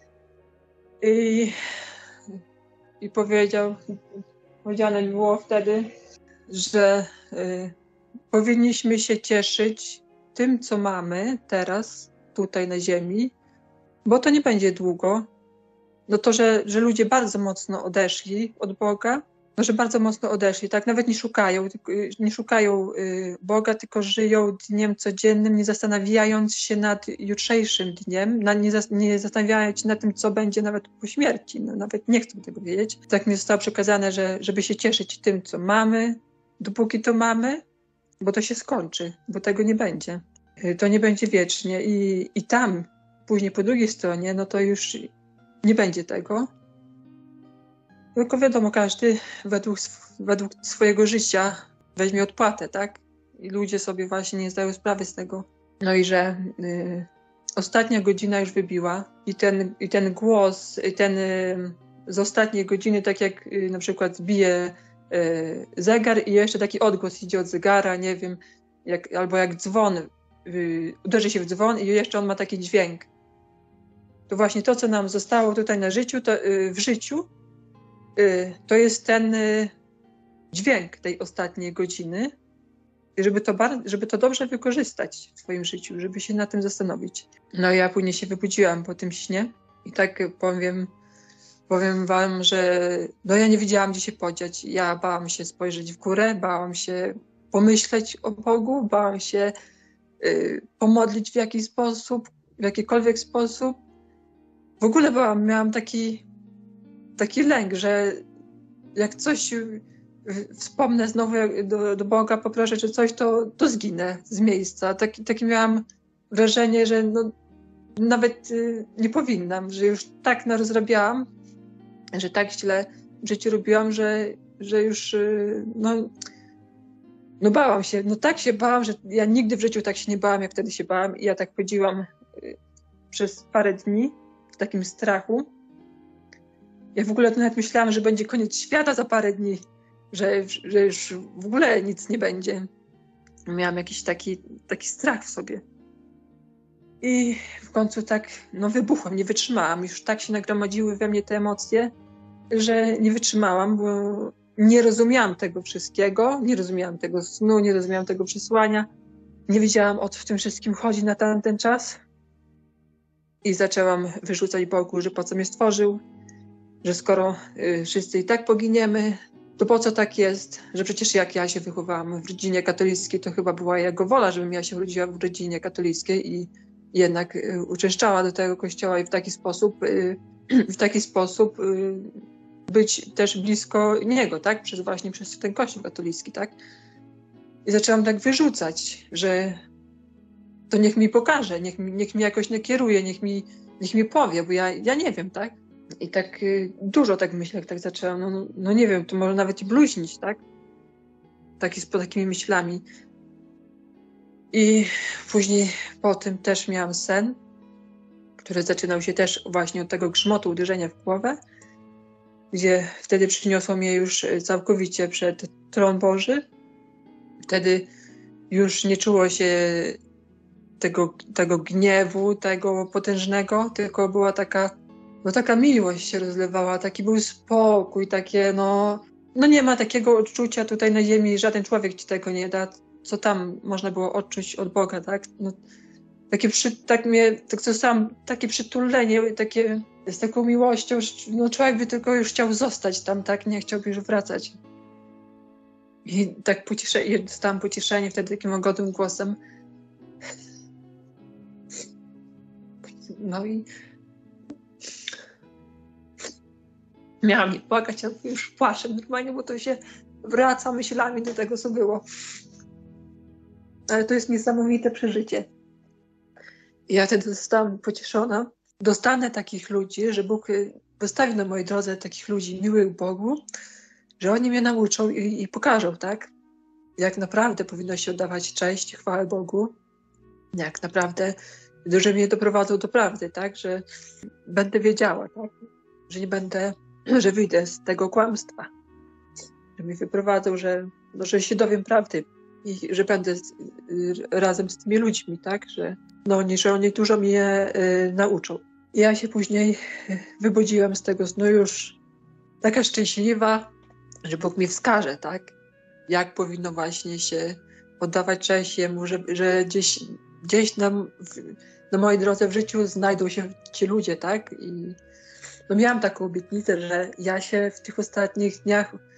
Speaker 2: I, i powiedział, powiedziane było wtedy, że yy, powinniśmy się cieszyć tym, co mamy teraz, tutaj na ziemi, bo to nie będzie długo. No to, że, że ludzie bardzo mocno odeszli od Boga, no, że bardzo mocno odeszli, tak? Nawet nie szukają, nie szukają Boga, tylko żyją dniem codziennym, nie zastanawiając się nad jutrzejszym dniem, na, nie, zas, nie zastanawiając się nad tym, co będzie nawet po śmierci. No, nawet nie chcą tego wiedzieć. Tak mi zostało przekazane, że żeby się cieszyć tym, co mamy, dopóki to mamy, bo to się skończy, bo tego nie będzie. To nie będzie wiecznie i, i tam, później po drugiej stronie, no to już nie będzie tego. Tylko wiadomo, każdy według, według swojego życia weźmie odpłatę, tak? I ludzie sobie właśnie nie zdają sprawy z tego. No i że y, ostatnia godzina już wybiła i ten, i ten głos, i ten y, z ostatniej godziny, tak jak y, na przykład bije y, zegar i jeszcze taki odgłos idzie od zegara, nie wiem, jak, albo jak dzwon, y, uderzy się w dzwon i jeszcze on ma taki dźwięk. To właśnie to, co nam zostało tutaj na życiu, to, y, w życiu, to jest ten dźwięk tej ostatniej godziny, żeby to, bar- żeby to dobrze wykorzystać w swoim życiu, żeby się na tym zastanowić. No ja później się wybudziłam po tym śnie i tak powiem, powiem wam, że no ja nie wiedziałam, gdzie się podziać. Ja bałam się spojrzeć w górę, bałam się pomyśleć o Bogu, bałam się y, pomodlić w jakiś sposób, w jakikolwiek sposób. W ogóle bałam, miałam taki taki lęk, że jak coś wspomnę znowu do, do Boga, poproszę, czy coś, to, to zginę z miejsca. Taki, takie miałam wrażenie, że no, nawet y, nie powinnam, że już tak narozrabiałam, że tak źle w życiu robiłam, że, że już y, no, no bałam się. No tak się bałam, że ja nigdy w życiu tak się nie bałam, jak wtedy się bałam. I ja tak chodziłam y, przez parę dni w takim strachu. Ja w ogóle nawet myślałam, że będzie koniec świata za parę dni, że, że już w ogóle nic nie będzie. Miałam jakiś taki, taki strach w sobie. I w końcu tak no, wybuchłam, nie wytrzymałam. Już tak się nagromadziły we mnie te emocje, że nie wytrzymałam, bo nie rozumiałam tego wszystkiego, nie rozumiałam tego snu, nie rozumiałam tego przesłania. Nie wiedziałam, o co w tym wszystkim chodzi na tamten czas. I zaczęłam wyrzucać Bogu, że po co mnie stworzył, że skoro y, wszyscy i tak poginiemy, to po co tak jest, że przecież jak ja się wychowałam w rodzinie katolickiej, to chyba była jego wola, żebym ja się urodziła w rodzinie katolickiej i jednak y, uczęszczała do tego kościoła i w taki sposób, y, w taki sposób y, być też blisko niego, tak? Przez właśnie przez ten kościół katolicki, tak? I zaczęłam tak wyrzucać, że to niech mi pokaże, niech, niech mi jakoś nakieruje, niech mi, niech mi powie, bo ja, ja nie wiem, tak? I tak y, dużo tak myślę, jak tak zaczęłam, no, no nie wiem, to może nawet i bluźnić, tak? Taki, z takimi myślami. I później po tym też miałam sen, który zaczynał się też właśnie od tego grzmotu, uderzenia w głowę, gdzie wtedy przyniosło mnie już całkowicie przed tron Boży. Wtedy już nie czuło się tego, tego gniewu, tego potężnego, tylko była taka No taka miłość się rozlewała, taki był spokój, takie no... No nie ma takiego odczucia tutaj na ziemi, żaden człowiek ci tego nie da, co tam można było odczuć od Boga, tak? No, takie przy, tak mnie, tak sam, takie przytulenie, takie z taką miłością, że no człowiek by tylko już chciał zostać tam, tak? Nie chciałby już wracać. I tak pocieszenie, dostałam pocieszenie wtedy takim łagodnym głosem. No i miałam nie płakać, ale już płaczę normalnie, bo to się wraca myślami do tego, co było. Ale to jest niesamowite przeżycie. I ja wtedy zostałam pocieszona. Dostanę takich ludzi, że Bóg wystawi na mojej drodze takich ludzi miłych Bogu, że oni mnie nauczą i, i pokażą, tak? Jak naprawdę powinno się oddawać cześć, chwałę Bogu. Jak naprawdę, że mnie doprowadzą do prawdy, tak? Że będę wiedziała, tak? Że nie będę, że wyjdę z tego kłamstwa. Że mnie wyprowadzą, że, no, że się dowiem prawdy i że będę z, razem z tymi ludźmi, tak? Że, no, oni, że oni dużo mnie y, nauczą. I ja się później wybudziłam z tego snu już taka szczęśliwa, że Bóg mi wskaże, tak? Jak powinno właśnie się oddawać cześć Jemu, że, że gdzieś, gdzieś na, na mojej drodze w życiu znajdą się ci ludzie, tak? I no miałam taką obietnicę, że ja się w tych ostatnich dniach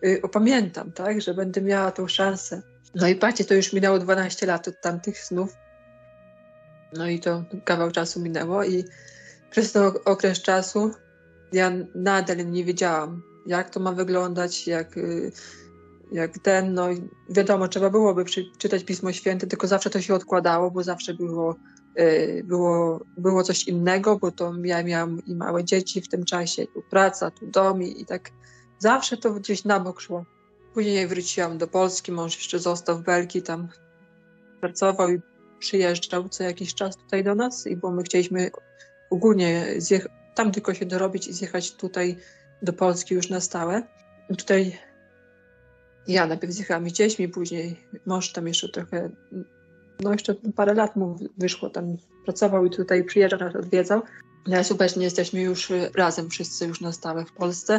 Speaker 2: y, opamiętam, tak, że będę miała tą szansę. No i patrzcie, to już minęło dwanaście lat od tamtych snów. No i to kawał czasu minęło i przez ten okres czasu ja nadal nie wiedziałam, jak to ma wyglądać, jak, jak ten, no wiadomo, trzeba byłoby czytać Pismo Święte, tylko zawsze to się odkładało, bo zawsze było, było, było coś innego, bo to ja miałam i małe dzieci w tym czasie, tu praca, tu dom i, i tak zawsze to gdzieś na bok szło. Później wróciłam do Polski, mąż jeszcze został w Belgii, tam pracował i przyjeżdżał co jakiś czas tutaj do nas, i bo my chcieliśmy ogólnie zjechać, tam tylko się dorobić i zjechać tutaj do Polski już na stałe. I tutaj ja najpierw zjechałam z dziećmi, później mąż tam jeszcze trochę, no jeszcze parę lat mu wyszło, tam pracował i tutaj przyjeżdżał, nas odwiedzał. Ale obecnie jesteśmy już razem wszyscy już na stałe w Polsce.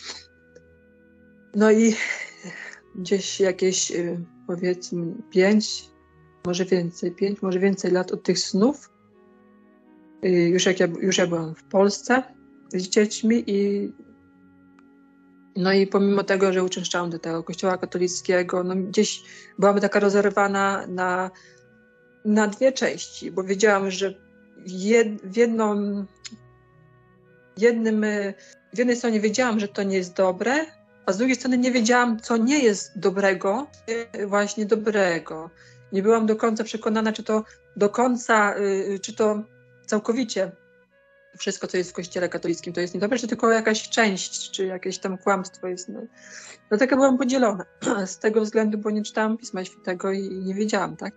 Speaker 2: No i gdzieś jakieś powiedzmy pięć, może więcej, pięć, może więcej lat od tych snów. Już jak ja, już ja byłam w Polsce z dziećmi i no i pomimo tego, że uczęszczałam do tego kościoła katolickiego, no gdzieś byłam taka rozerwana na, na dwie części, bo wiedziałam, że jed, w jedną, jednym, w jednej stronie wiedziałam, że to nie jest dobre, a z drugiej strony nie wiedziałam, co nie jest dobrego, właśnie dobrego. Nie byłam do końca przekonana, czy to do końca, czy to całkowicie wszystko, co jest w kościele katolickim, to jest niedobre, czy tylko jakaś część, czy jakieś tam kłamstwo jest. No. Dlatego byłam podzielona z tego względu, bo nie czytałam Pisma Świętego i nie wiedziałam, tak?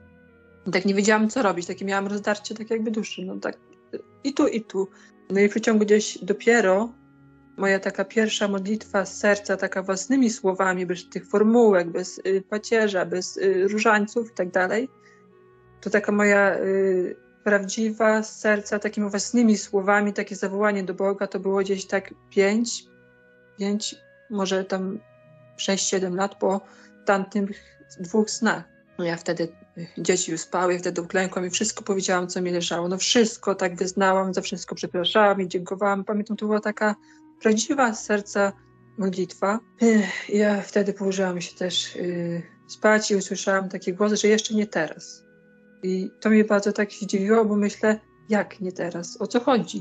Speaker 2: I tak nie wiedziałam, co robić, takie miałam rozdarcie tak jakby duszy, no tak i tu, i tu. No i w przeciągu gdzieś dopiero moja taka pierwsza modlitwa z serca, taka własnymi słowami, bez tych formułek, bez y, pacierza, bez y, różańców i tak dalej, to taka moja y, prawdziwa z serca, takimi własnymi słowami, takie zawołanie do Boga, to było gdzieś tak pięć, pięć, może tam sześć, siedem lat po tamtych dwóch snach. No ja wtedy, dzieci już spały, wtedy uklękłam i wszystko powiedziałam, co mi leżało. No wszystko tak wyznałam, za wszystko przepraszałam i dziękowałam. Pamiętam, to była taka prawdziwa z serca modlitwa. Ja wtedy położyłam się też yy, spać i usłyszałam taki głos, że jeszcze nie teraz. I to mnie bardzo tak zdziwiło, bo myślę, jak nie teraz? O co chodzi?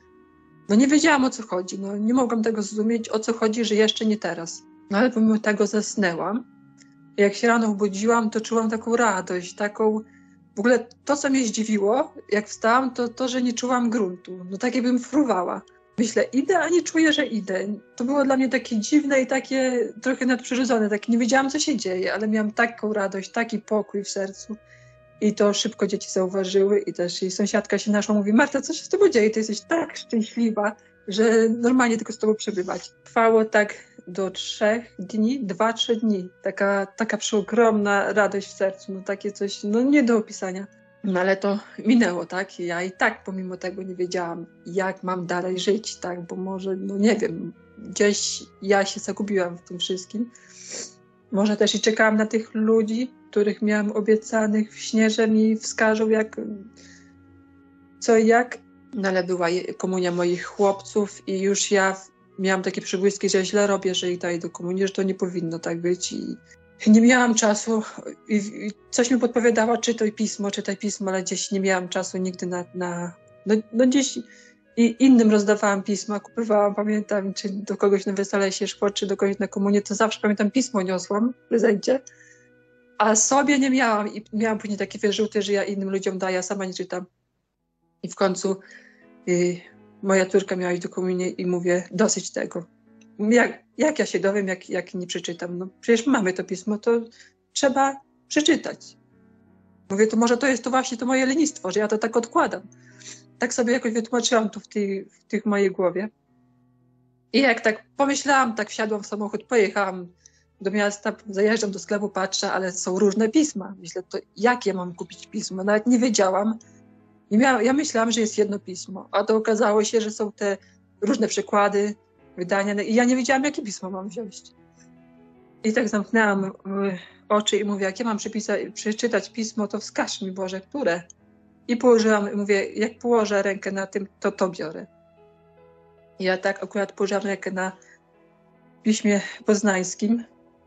Speaker 2: No nie wiedziałam, o co chodzi. No nie mogłam tego zrozumieć, o co chodzi, że jeszcze nie teraz. No ale pomimo tego zasnęłam. I jak się rano obudziłam, to czułam taką radość, taką... W ogóle to, co mnie zdziwiło, jak wstałam, to to, że nie czułam gruntu. No tak jakbym fruwała. Myślę, idę, a nie czuję, że idę. To było dla mnie takie dziwne i takie trochę nadprzyrodzone. Tak nie wiedziałam, co się dzieje, ale miałam taką radość, taki pokój w sercu. I to szybko dzieci zauważyły i też jej sąsiadka się naszła, mówi: Marta, co się z tobą dzieje? Ty jesteś tak szczęśliwa, że normalnie tylko z tobą przebywać. Trwało tak do trzech dni, dwa, trzy dni. Taka, taka przeogromna radość w sercu, no takie coś, no nie do opisania. No ale to minęło, tak? I ja i tak pomimo tego nie wiedziałam, jak mam dalej żyć, tak? Bo może, no nie wiem, gdzieś ja się zagubiłam w tym wszystkim. Może też i czekałam na tych ludzi, których miałam obiecanych w śnie, że mi wskażą jak, co i jak. No ale była komunia moich chłopców i już ja miałam takie przybłyski, że źle robię, że ich daję do komunii, że to nie powinno tak być. I nie miałam czasu i, i coś mi podpowiadało, czytaj pismo, czytaj pismo, ale gdzieś nie miałam czasu nigdy na... na no, no gdzieś i innym rozdawałam pisma, kupowałam, pamiętam, czy do kogoś na wesele się szło, czy do kogoś na komunię, to zawsze pamiętam, pismo niosłam w prezencie, a sobie nie miałam i miałam później takie wyrzuty, że ja innym ludziom daję, a sama nie czytam. I w końcu y, moja córka miała iść do komunii i mówię, dosyć tego. Jak, jak ja się dowiem, jak, jak nie przeczytam? No przecież mamy to pismo, to trzeba przeczytać. Mówię, to może to jest to właśnie to moje lenistwo, że ja to tak odkładam. Tak sobie jakoś wytłumaczyłam to w tej, w tej mojej głowie. I jak tak pomyślałam, tak wsiadłam w samochód, pojechałam do miasta, zajeżdżam do sklepu, patrzę, ale są różne pisma. Myślę, to jakie mam kupić pismo? Nawet nie wiedziałam. Nie miałam, ja myślałam, że jest jedno pismo, a to okazało się, że są te różne przykłady, wydania i ja nie wiedziałam, jakie pismo mam wziąć. I tak zamknęłam oczy i mówię, jak ja mam przeczytać pismo, to wskaż mi, Boże, które? I położyłam, mówię, jak położę rękę na tym, to to biorę. I ja tak akurat położyłam rękę na Piśmie Poznańskim.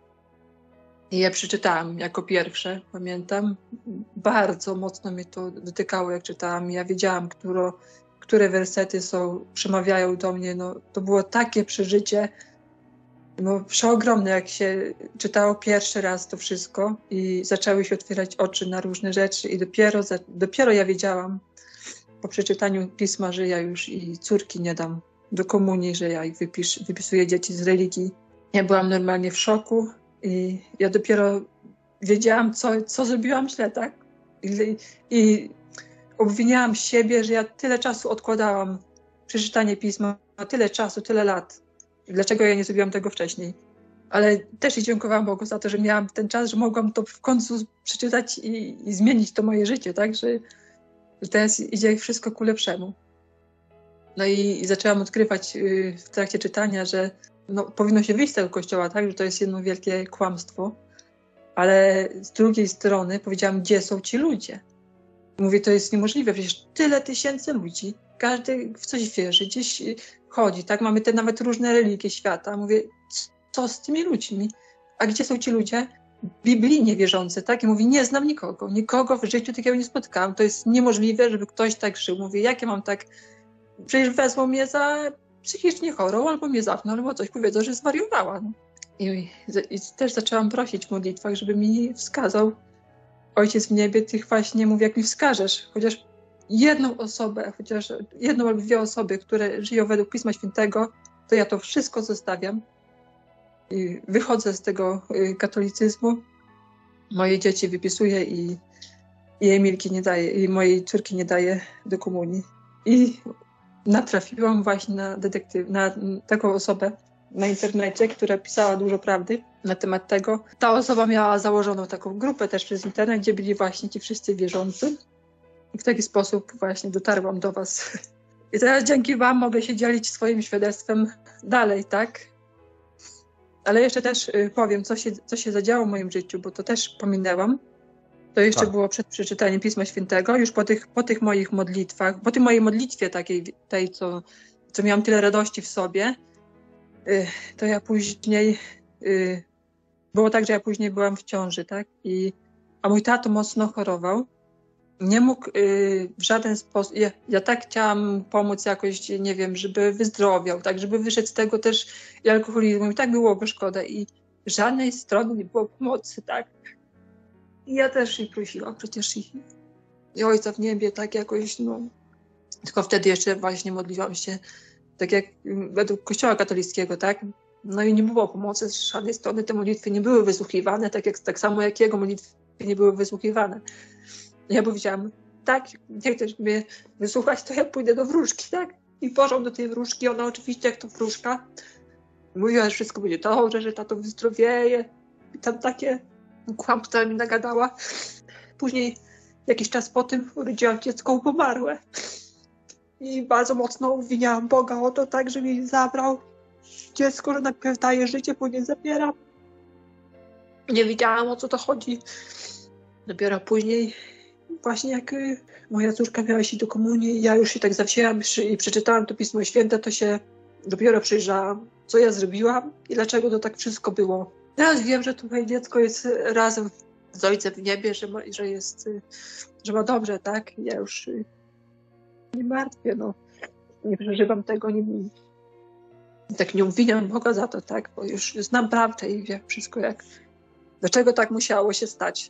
Speaker 2: I je przeczytałam jako pierwsze, pamiętam. Bardzo mocno mnie to dotykało, jak czytałam. Ja wiedziałam, które, które wersety są, przemawiają do mnie. No, to było takie przeżycie, no, przeogromne, jak się czytało pierwszy raz to wszystko i zaczęły się otwierać oczy na różne rzeczy i dopiero, dopiero ja wiedziałam po przeczytaniu Pisma, że ja już i córki nie dam do komunii, że ja ich wypisz, wypisuję dzieci z religii. Ja byłam normalnie w szoku i ja dopiero wiedziałam, co, co zrobiłam źle, tak? I, i obwiniałam siebie, że ja tyle czasu odkładałam przeczytanie Pisma, tyle czasu, tyle lat. Dlaczego ja nie zrobiłam tego wcześniej? Ale też i dziękowałam Bogu za to, że miałam ten czas, że mogłam to w końcu przeczytać i, i zmienić to moje życie, tak? Że teraz idzie wszystko ku lepszemu. No i, i zaczęłam odkrywać y, w trakcie czytania, że no, powinno się wyjść z tego kościoła, tak? Że to jest jedno wielkie kłamstwo. Ale z drugiej strony powiedziałam, gdzie są ci ludzie? Mówię, to jest niemożliwe, przecież tyle tysięcy ludzi, każdy w coś wierzy, gdzieś chodzi, tak? Mamy te nawet różne religie świata. Mówię, co z tymi ludźmi? A gdzie są ci ludzie biblijnie wierzący, tak? I mówi, nie znam nikogo, nikogo w życiu takiego nie spotkałam. To jest niemożliwe, żeby ktoś tak żył. Mówię, jak ja mam tak, przecież wezmą mnie za psychicznie chorą, albo mnie zapną, albo coś powiedzą, że zwariowała. No. I, I też zaczęłam prosić w modlitwach, żeby mi wskazał Ojciec w niebie, tych właśnie, mówi, jak mi wskażesz, chociaż jedną osobę, chociaż jedną albo dwie osoby, które żyją według Pisma Świętego, to ja to wszystko zostawiam. I wychodzę z tego katolicyzmu, moje dzieci wypisuję i, i Emilki nie daję, i mojej córki nie daję do komunii. I natrafiłam właśnie na detektyw, na taką osobę na internecie, która pisała dużo prawdy na temat tego. Ta osoba miała założoną taką grupę też przez internet, gdzie byli właśnie ci wszyscy wierzący. I w taki sposób właśnie dotarłam do was. I teraz dzięki wam mogę się dzielić swoim świadectwem dalej, tak? Ale jeszcze też powiem, co się, co się zadziało w moim życiu, bo to też pominęłam. To jeszcze tak. Było przed przeczytaniem Pisma Świętego, już po tych, po tych moich modlitwach, po tej mojej modlitwie takiej, tej, co, co miałam tyle radości w sobie, to ja później, było tak, że ja później byłam w ciąży, tak? I, a mój tato mocno chorował. Nie mógł w żaden sposób, ja, ja tak chciałam pomóc jakoś, nie wiem, żeby wyzdrowiał, tak, żeby wyszedł z tego też i alkoholizmu. I tak byłoby szkoda. I żadnej strony nie było pomocy, tak? I ja też jej prosiłam, przecież i, i Ojca w niebie, tak jakoś, no. Tylko wtedy jeszcze właśnie modliłam się, tak jak według Kościoła katolickiego, tak? No i nie było pomocy z żadnej strony, te modlitwy nie były wysłuchiwane, tak, jak, tak samo jak jego modlitwy nie były wysłuchiwane. Ja powiedziałam, tak, nie chcesz mnie wysłuchać, to ja pójdę do wróżki, tak? I poszłam do tej wróżki, ona oczywiście jak to wróżka mówiła, że wszystko będzie dobrze, że tato wyzdrowieje. I tam takie kłamstwa mi nagadała. Później, jakiś czas po tym, urodziłam dziecko pomarłe. I bardzo mocno obwiniałam Boga o to, tak, że mi zabrał dziecko, że najpierw daje życie, później zabiera. Nie wiedziałam, o co to chodzi. Dopiero później, właśnie jak moja córka miała iść do komunii, ja już się tak zawzięłam i przeczytałam to Pismo Święte, to się dopiero przyjrzałam, co ja zrobiłam i dlaczego to tak wszystko było. Teraz wiem, że tutaj dziecko jest razem z Ojcem w niebie, że ma, że jest, że ma dobrze, tak? Ja już nie martwię, no. Nie przeżywam tego, nie, tak nie obwiniam Boga za to, tak? Bo już znam prawdę i wiem wszystko, jak, dlaczego tak musiało się stać.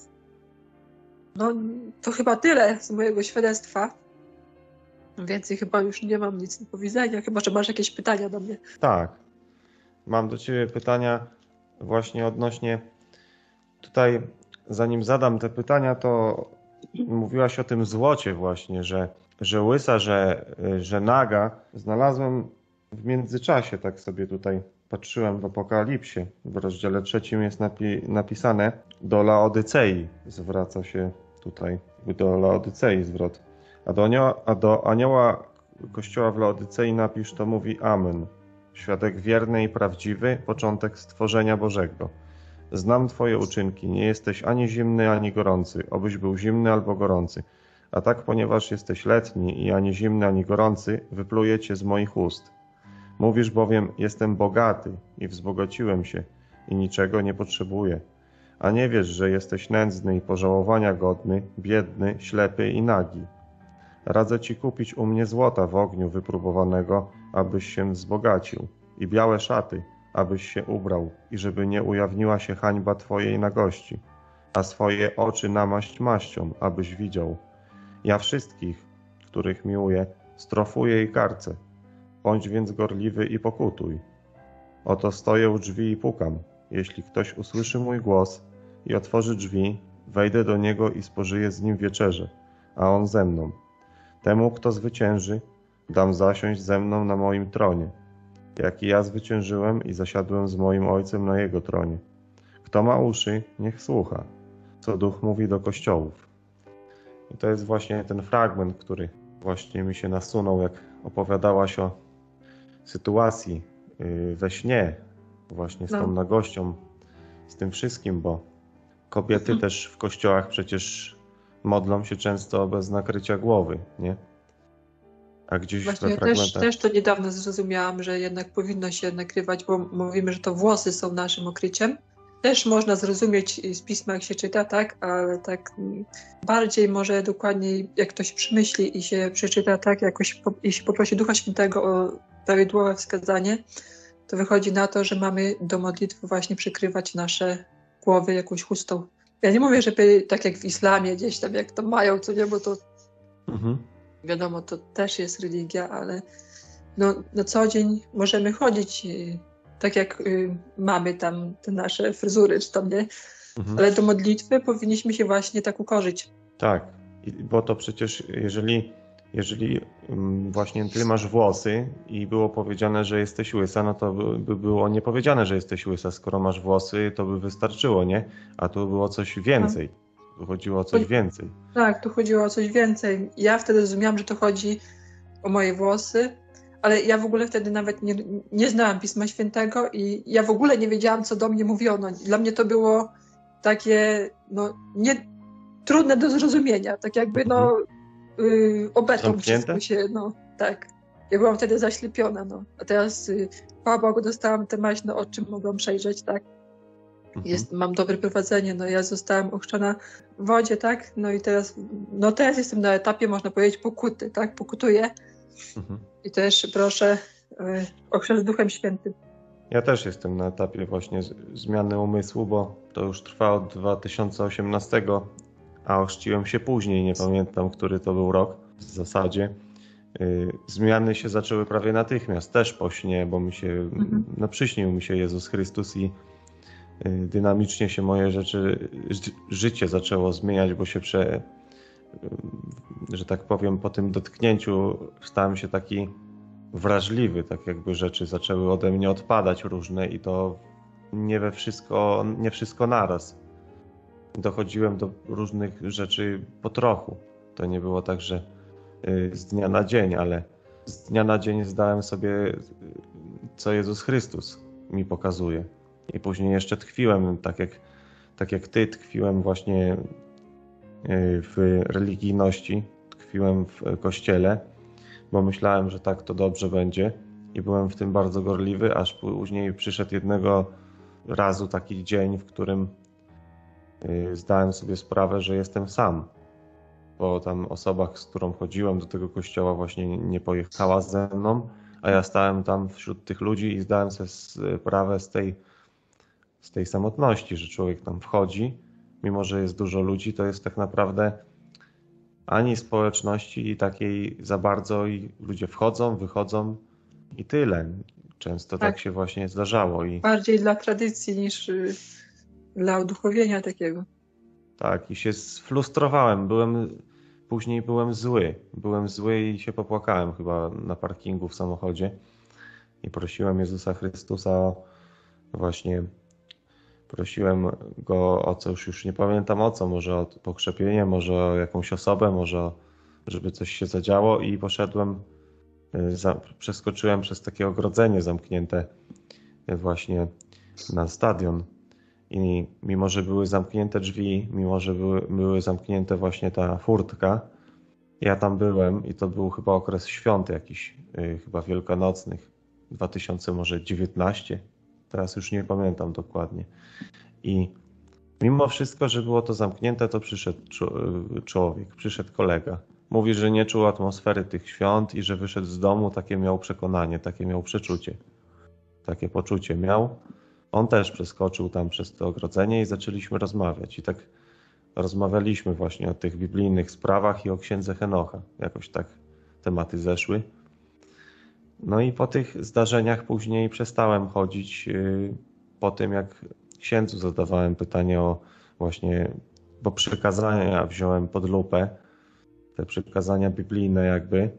Speaker 2: No, to chyba tyle z mojego świadectwa. Więcej chyba już nie mam nic do powiedzenia, chyba że masz jakieś pytania do mnie.
Speaker 3: Tak. Mam do ciebie pytania właśnie odnośnie, tutaj zanim zadam te pytania, to mówiłaś o tym złocie właśnie, że, że łysa, że, że naga. Znalazłem w międzyczasie, tak sobie tutaj patrzyłem w Apokalipsie, w rozdziale trzecim jest napi napisane, do Laodycei zwraca się tutaj, do Laodycei zwrot. A do, anioła, a do anioła Kościoła w Laodycei napisz, to mówi Amen. Świadek wierny i prawdziwy, początek stworzenia Bożego. Znam Twoje uczynki, nie jesteś ani zimny, ani gorący, obyś był zimny albo gorący. A tak, ponieważ jesteś letni i ani zimny, ani gorący, wypluję Cię z moich ust. Mówisz bowiem, jestem bogaty i wzbogaciłem się i niczego nie potrzebuję. A nie wiesz, że jesteś nędzny i pożałowania godny, biedny, ślepy i nagi. Radzę ci kupić u mnie złota w ogniu wypróbowanego, abyś się wzbogacił, i białe szaty, abyś się ubrał, i żeby nie ujawniła się hańba twojej nagości, a swoje oczy namaść maścią, abyś widział. Ja wszystkich, których miłuję, strofuję i karcę. Bądź więc gorliwy i pokutuj. Oto stoję u drzwi i pukam. Jeśli ktoś usłyszy mój głos i otworzy drzwi, wejdę do niego i spożyję z nim wieczerzę, a on ze mną. Temu, kto zwycięży, dam zasiąść ze mną na moim tronie, jak i ja zwyciężyłem i zasiadłem z moim Ojcem na jego tronie. Kto ma uszy, niech słucha, co Duch mówi do kościołów. I to jest właśnie ten fragment, który właśnie mi się nasunął, jak opowiadałaś o sytuacji we śnie, właśnie z tą
Speaker 2: No.
Speaker 3: nagością, z tym wszystkim, bo kobiety
Speaker 2: Mhm.
Speaker 3: też w kościołach przecież modlą się często bez nakrycia głowy, nie? A gdzieś
Speaker 2: Właśnie
Speaker 3: we
Speaker 2: ja też,
Speaker 3: fragmentach...
Speaker 2: też to niedawno zrozumiałam, że jednak powinno się nakrywać, bo mówimy, że to włosy są naszym okryciem. Też można zrozumieć z pisma, jak się czyta, tak, ale tak mm, bardziej może dokładniej, jak ktoś przemyśli i się przeczyta tak, jakoś po, i się poprosi Ducha Świętego o prawidłowe wskazanie, to wychodzi na to, że mamy do modlitwy właśnie przykrywać nasze głowy jakąś chustą. Ja nie mówię, żeby tak jak w islamie gdzieś tam, jak to mają, co nie, bo to
Speaker 3: Mhm.
Speaker 2: wiadomo, to też jest religia, ale no, na co dzień możemy chodzić y, tak jak y, mamy tam te nasze fryzury, czy tam nie,
Speaker 3: Mhm.
Speaker 2: ale do modlitwy powinniśmy się właśnie tak ukorzyć.
Speaker 3: Tak, I, bo to przecież jeżeli, jeżeli mm, właśnie ty masz włosy i było powiedziane, że jesteś łysa, no to by, by było nie powiedziane, że jesteś łysa. Skoro masz włosy, to by wystarczyło, nie? A tu było coś więcej. Tu chodziło o coś więcej.
Speaker 2: Tak, tu chodziło o coś więcej. Ja wtedy zrozumiałam, że to chodzi o moje włosy, ale ja w ogóle wtedy nawet nie, nie znałam Pisma Świętego i ja w ogóle nie wiedziałam, co do mnie mówiono. Dla mnie to było takie, no, nie, trudne do zrozumienia, tak jakby, no, yy, o beton
Speaker 3: Zamknięte?
Speaker 2: wszystko się, no, tak. Ja byłam wtedy zaślepiona, no. A teraz, yy, chwała Bogu, dostałam te maśne oczy, mogłam przejrzeć, tak.
Speaker 3: Mhm.
Speaker 2: Jest, mam dobre prowadzenie, no ja zostałam ochrzczona w wodzie, tak, no i teraz, no teraz jestem na etapie, można powiedzieć, pokuty, tak, pokutuję
Speaker 3: Mhm.
Speaker 2: i też proszę y, o chrzest Duchem Świętym.
Speaker 3: Ja też jestem na etapie właśnie z- zmiany umysłu, bo to już trwa od dwa tysiące osiemnastego, a ochrzciłem się później, nie pamiętam, który to był rok w zasadzie. Y, Zmiany się zaczęły prawie natychmiast, też po śnie, bo mi się,
Speaker 2: Mhm.
Speaker 3: no przyśnił mi się Jezus Chrystus i y, dynamicznie się moje rzeczy, ży- życie zaczęło zmieniać, bo się prze, y, że tak powiem, po tym dotknięciu stałem się taki wrażliwy, tak jakby rzeczy zaczęły ode mnie odpadać różne i to nie we wszystko, nie wszystko naraz. Dochodziłem do różnych rzeczy po trochu. To nie było tak, że y, z dnia na dzień, ale z dnia na dzień zdałem sobie, y, co Jezus Chrystus mi pokazuje. I później jeszcze tkwiłem, tak jak, tak jak ty, tkwiłem właśnie y, w religijności, tkwiłem w kościele, bo myślałem, że tak to dobrze będzie i byłem w tym bardzo gorliwy, aż później przyszedł jednego razu taki dzień, w którym y, zdałem sobie sprawę, że jestem sam, bo tam osoba, z którą chodziłem do tego kościoła, właśnie nie pojechała ze mną, a ja stałem tam wśród tych ludzi i zdałem sobie sprawę z tej, z tej samotności, że człowiek tam wchodzi, mimo że jest dużo ludzi, to jest tak naprawdę ani społeczności takiej za bardzo i ludzie wchodzą, wychodzą i tyle. Często tak,
Speaker 2: Tak.
Speaker 3: się właśnie zdarzało i
Speaker 2: Bardziej dla tradycji niż y, dla uduchowienia takiego.
Speaker 3: tak, i się sfrustrowałem. Byłem, później byłem zły. Byłem zły i się popłakałem chyba na parkingu w samochodzie i prosiłem Jezusa Chrystusa o właśnie prosiłem Go o coś, już nie pamiętam o co, może o pokrzepienie, może o jakąś osobę, może o, żeby coś się zadziało i poszedłem, y, za, przeskoczyłem przez takie ogrodzenie zamknięte y, właśnie na stadion i mimo, że były zamknięte drzwi, mimo, że były, były zamknięte właśnie ta furtka, ja tam byłem i to był chyba okres świąt jakiś, y, chyba wielkanocnych dwa tysiące dziewiętnaście, teraz już nie pamiętam dokładnie. I mimo wszystko, że było to zamknięte, to przyszedł człowiek, przyszedł kolega. Mówi, że nie czuł atmosfery tych świąt i że wyszedł z domu, takie miał przekonanie, takie miał przeczucie, takie poczucie miał. On też przeskoczył tam przez to ogrodzenie i zaczęliśmy rozmawiać. I tak rozmawialiśmy właśnie o tych biblijnych sprawach i o księdze Henocha. Jakoś tak tematy zeszły. No i po tych zdarzeniach później przestałem chodzić, po tym jak księdzu zadawałem pytanie o właśnie, bo przykazania wziąłem pod lupę, te przykazania biblijne jakby,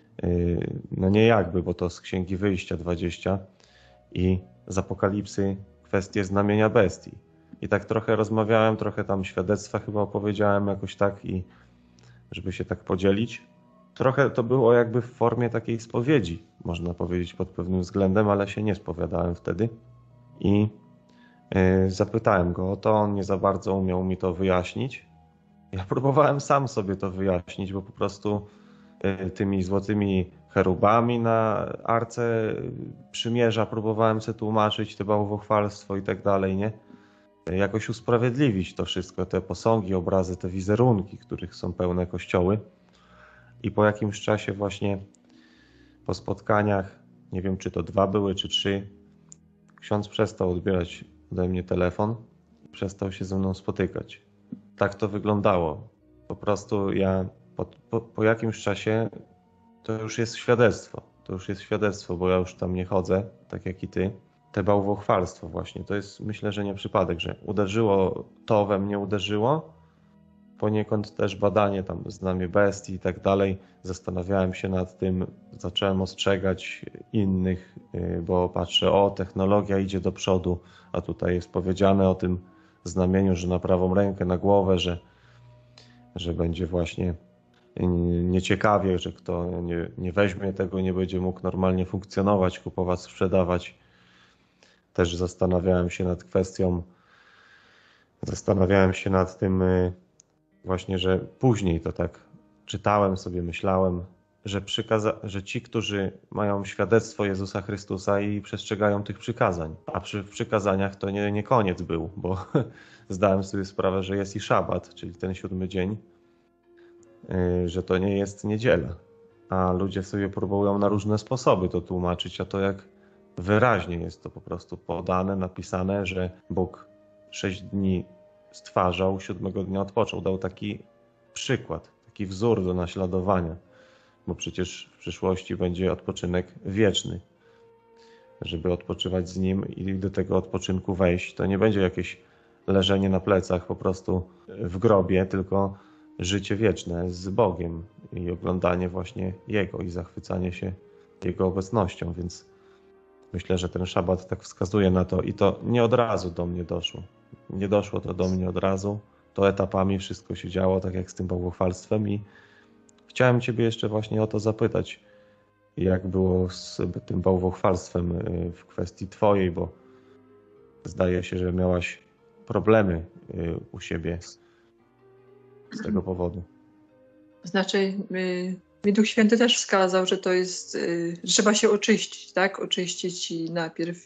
Speaker 3: no nie jakby, bo to z Księgi Wyjścia dwadzieścia i z Apokalipsy kwestie znamienia bestii. I tak trochę rozmawiałem, trochę tam świadectwa chyba opowiedziałem jakoś tak i żeby się tak podzielić. Trochę to było jakby w formie takiej spowiedzi, można powiedzieć pod pewnym względem, ale się nie spowiadałem wtedy. I yy, zapytałem go o to, on nie za bardzo umiał mi to wyjaśnić. Ja próbowałem sam sobie to wyjaśnić, bo po prostu yy, tymi złotymi cherubami na arce przymierza próbowałem sobie tłumaczyć te bałwochwalstwo i tak dalej, nie? Jakoś usprawiedliwić to wszystko, te posągi, obrazy, te wizerunki, których są pełne kościoły. I po jakimś czasie właśnie po spotkaniach, nie wiem czy to dwa były, czy trzy, ksiądz przestał odbierać ode mnie telefon i przestał się ze mną spotykać. Tak to wyglądało. Po prostu ja po, po, po jakimś czasie to już jest świadectwo. To już jest świadectwo, bo ja już tam nie chodzę, tak jak i ty. Te bałwochwalstwo właśnie, to jest myślę, że nie przypadek, że uderzyło, to we mnie uderzyło. Poniekąd też badanie tam znamie bestii i tak dalej. Zastanawiałem się nad tym, zacząłem ostrzegać innych, bo patrzę, o, technologia idzie do przodu, a tutaj jest powiedziane o tym znamieniu, że na prawą rękę, na głowę, że, że będzie właśnie nieciekawie, że kto nie, nie weźmie tego, nie będzie mógł normalnie funkcjonować, kupować, sprzedawać. Też zastanawiałem się nad kwestią, zastanawiałem się nad tym właśnie, że później to tak czytałem sobie, myślałem, że, przykaza- że ci, którzy mają świadectwo Jezusa Chrystusa i przestrzegają tych przykazań, a przy w przykazaniach to nie, nie koniec był, bo zdałem sobie sprawę, że jest i szabat, czyli ten siódmy dzień, że to nie jest niedziela, a ludzie sobie próbują na różne sposoby to tłumaczyć, a to jak wyraźnie jest to po prostu podane, napisane, że Bóg sześć dni stwarzał, siódmego dnia odpoczął. Dał taki przykład, taki wzór do naśladowania, bo przecież w przyszłości będzie odpoczynek wieczny. Żeby odpoczywać z Nim i do tego odpoczynku wejść, to nie będzie jakieś leżenie na plecach po prostu w grobie, tylko życie wieczne z Bogiem i oglądanie właśnie Jego i zachwycanie się Jego obecnością, więc myślę, że ten szabat tak wskazuje na to i to nie od razu do mnie doszło. Nie doszło to do mnie od razu. To etapami wszystko się działo, tak jak z tym bałwochwalstwem i chciałem Ciebie jeszcze właśnie o to zapytać, jak było z tym bałwochwalstwem w kwestii Twojej, bo zdaje się, że miałaś problemy u siebie z tego powodu.
Speaker 2: Znaczy, mi Duch Święty też wskazał, że to jest, że trzeba się oczyścić, tak? Oczyścić i najpierw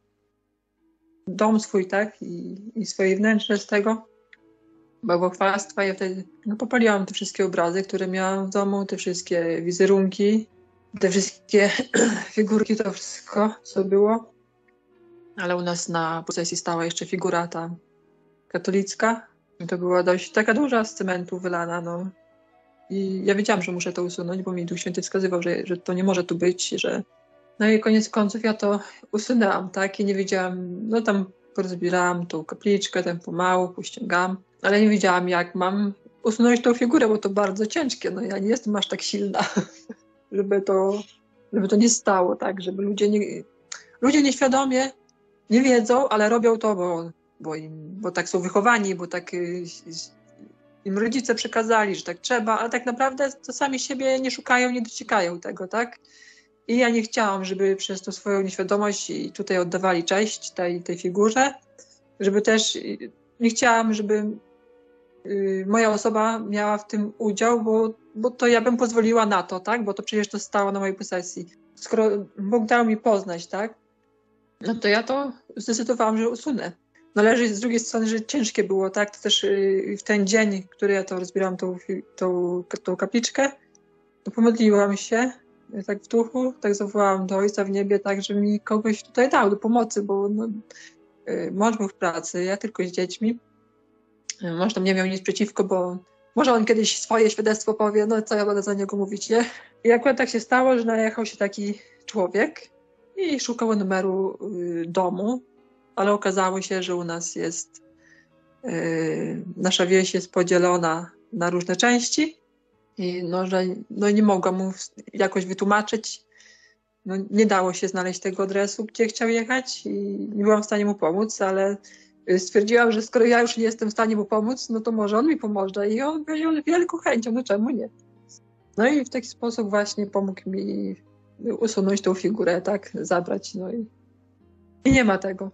Speaker 2: dom swój, tak? I, i swoje wnętrze z tego bałwochwalstwa. Ja wtedy no, popaliłam te wszystkie obrazy, które miałam w domu, te wszystkie wizerunki, te wszystkie figurki, to wszystko, co było. Ale u nas na procesji stała jeszcze figura ta katolicka. I to była dość taka duża z cementu wylana, no. I ja wiedziałam, że muszę to usunąć, bo mi Duch Święty wskazywał, że, że to nie może tu być, że... No i koniec końców ja to usunęłam, tak? I nie wiedziałam, no tam porozbierałam tą kapliczkę, tam pomału, pościągałam, ale nie wiedziałam, jak mam usunąć tą figurę, bo to bardzo ciężkie, no ja nie jestem aż tak silna, żeby to, żeby to nie stało, tak? Żeby ludzie nie... Ludzie nieświadomie nie wiedzą, ale robią to, bo, bo, im, bo tak są wychowani, bo tak... im rodzice przekazali, że tak trzeba, ale tak naprawdę to sami siebie nie szukają, nie dociekają tego, tak? I ja nie chciałam, żeby przez tą swoją nieświadomość i tutaj oddawali cześć tej, tej figurze, żeby też, nie chciałam, żeby y, moja osoba miała w tym udział, bo, bo to ja bym pozwoliła na to, tak? Bo to przecież to stało na mojej posesji. skoro Bóg dał mi poznać, tak, no to ja to zdecydowałam, że usunę. Należy z drugiej strony, że ciężkie było, tak, to też w ten dzień, który ja to rozbierałam, tą, tą, tą kapliczkę, to pomodliłam się, tak w duchu, tak zawołałam do Ojca w niebie, tak, że mi kogoś tutaj dał do pomocy, bo no, mąż był w pracy, ja tylko z dziećmi. Mąż tam nie miał nic przeciwko, bo może on kiedyś swoje świadectwo powie, no co ja będę za niego mówić, nie? I akurat tak się stało, że najechał się taki człowiek i szukał numeru y, domu, ale okazało się, że u nas jest, y, nasza wieś jest podzielona na różne części i no, że no, nie mogłam mu jakoś wytłumaczyć. No, nie dało się znaleźć tego adresu, gdzie chciał jechać i nie byłam w stanie mu pomóc, ale stwierdziłam, że skoro ja już nie jestem w stanie mu pomóc, no to może on mi pomoże. I on powiedział wielką chęcią, no czemu nie? No i w taki sposób właśnie pomógł mi usunąć tą figurę, tak, zabrać. No i, i nie ma tego.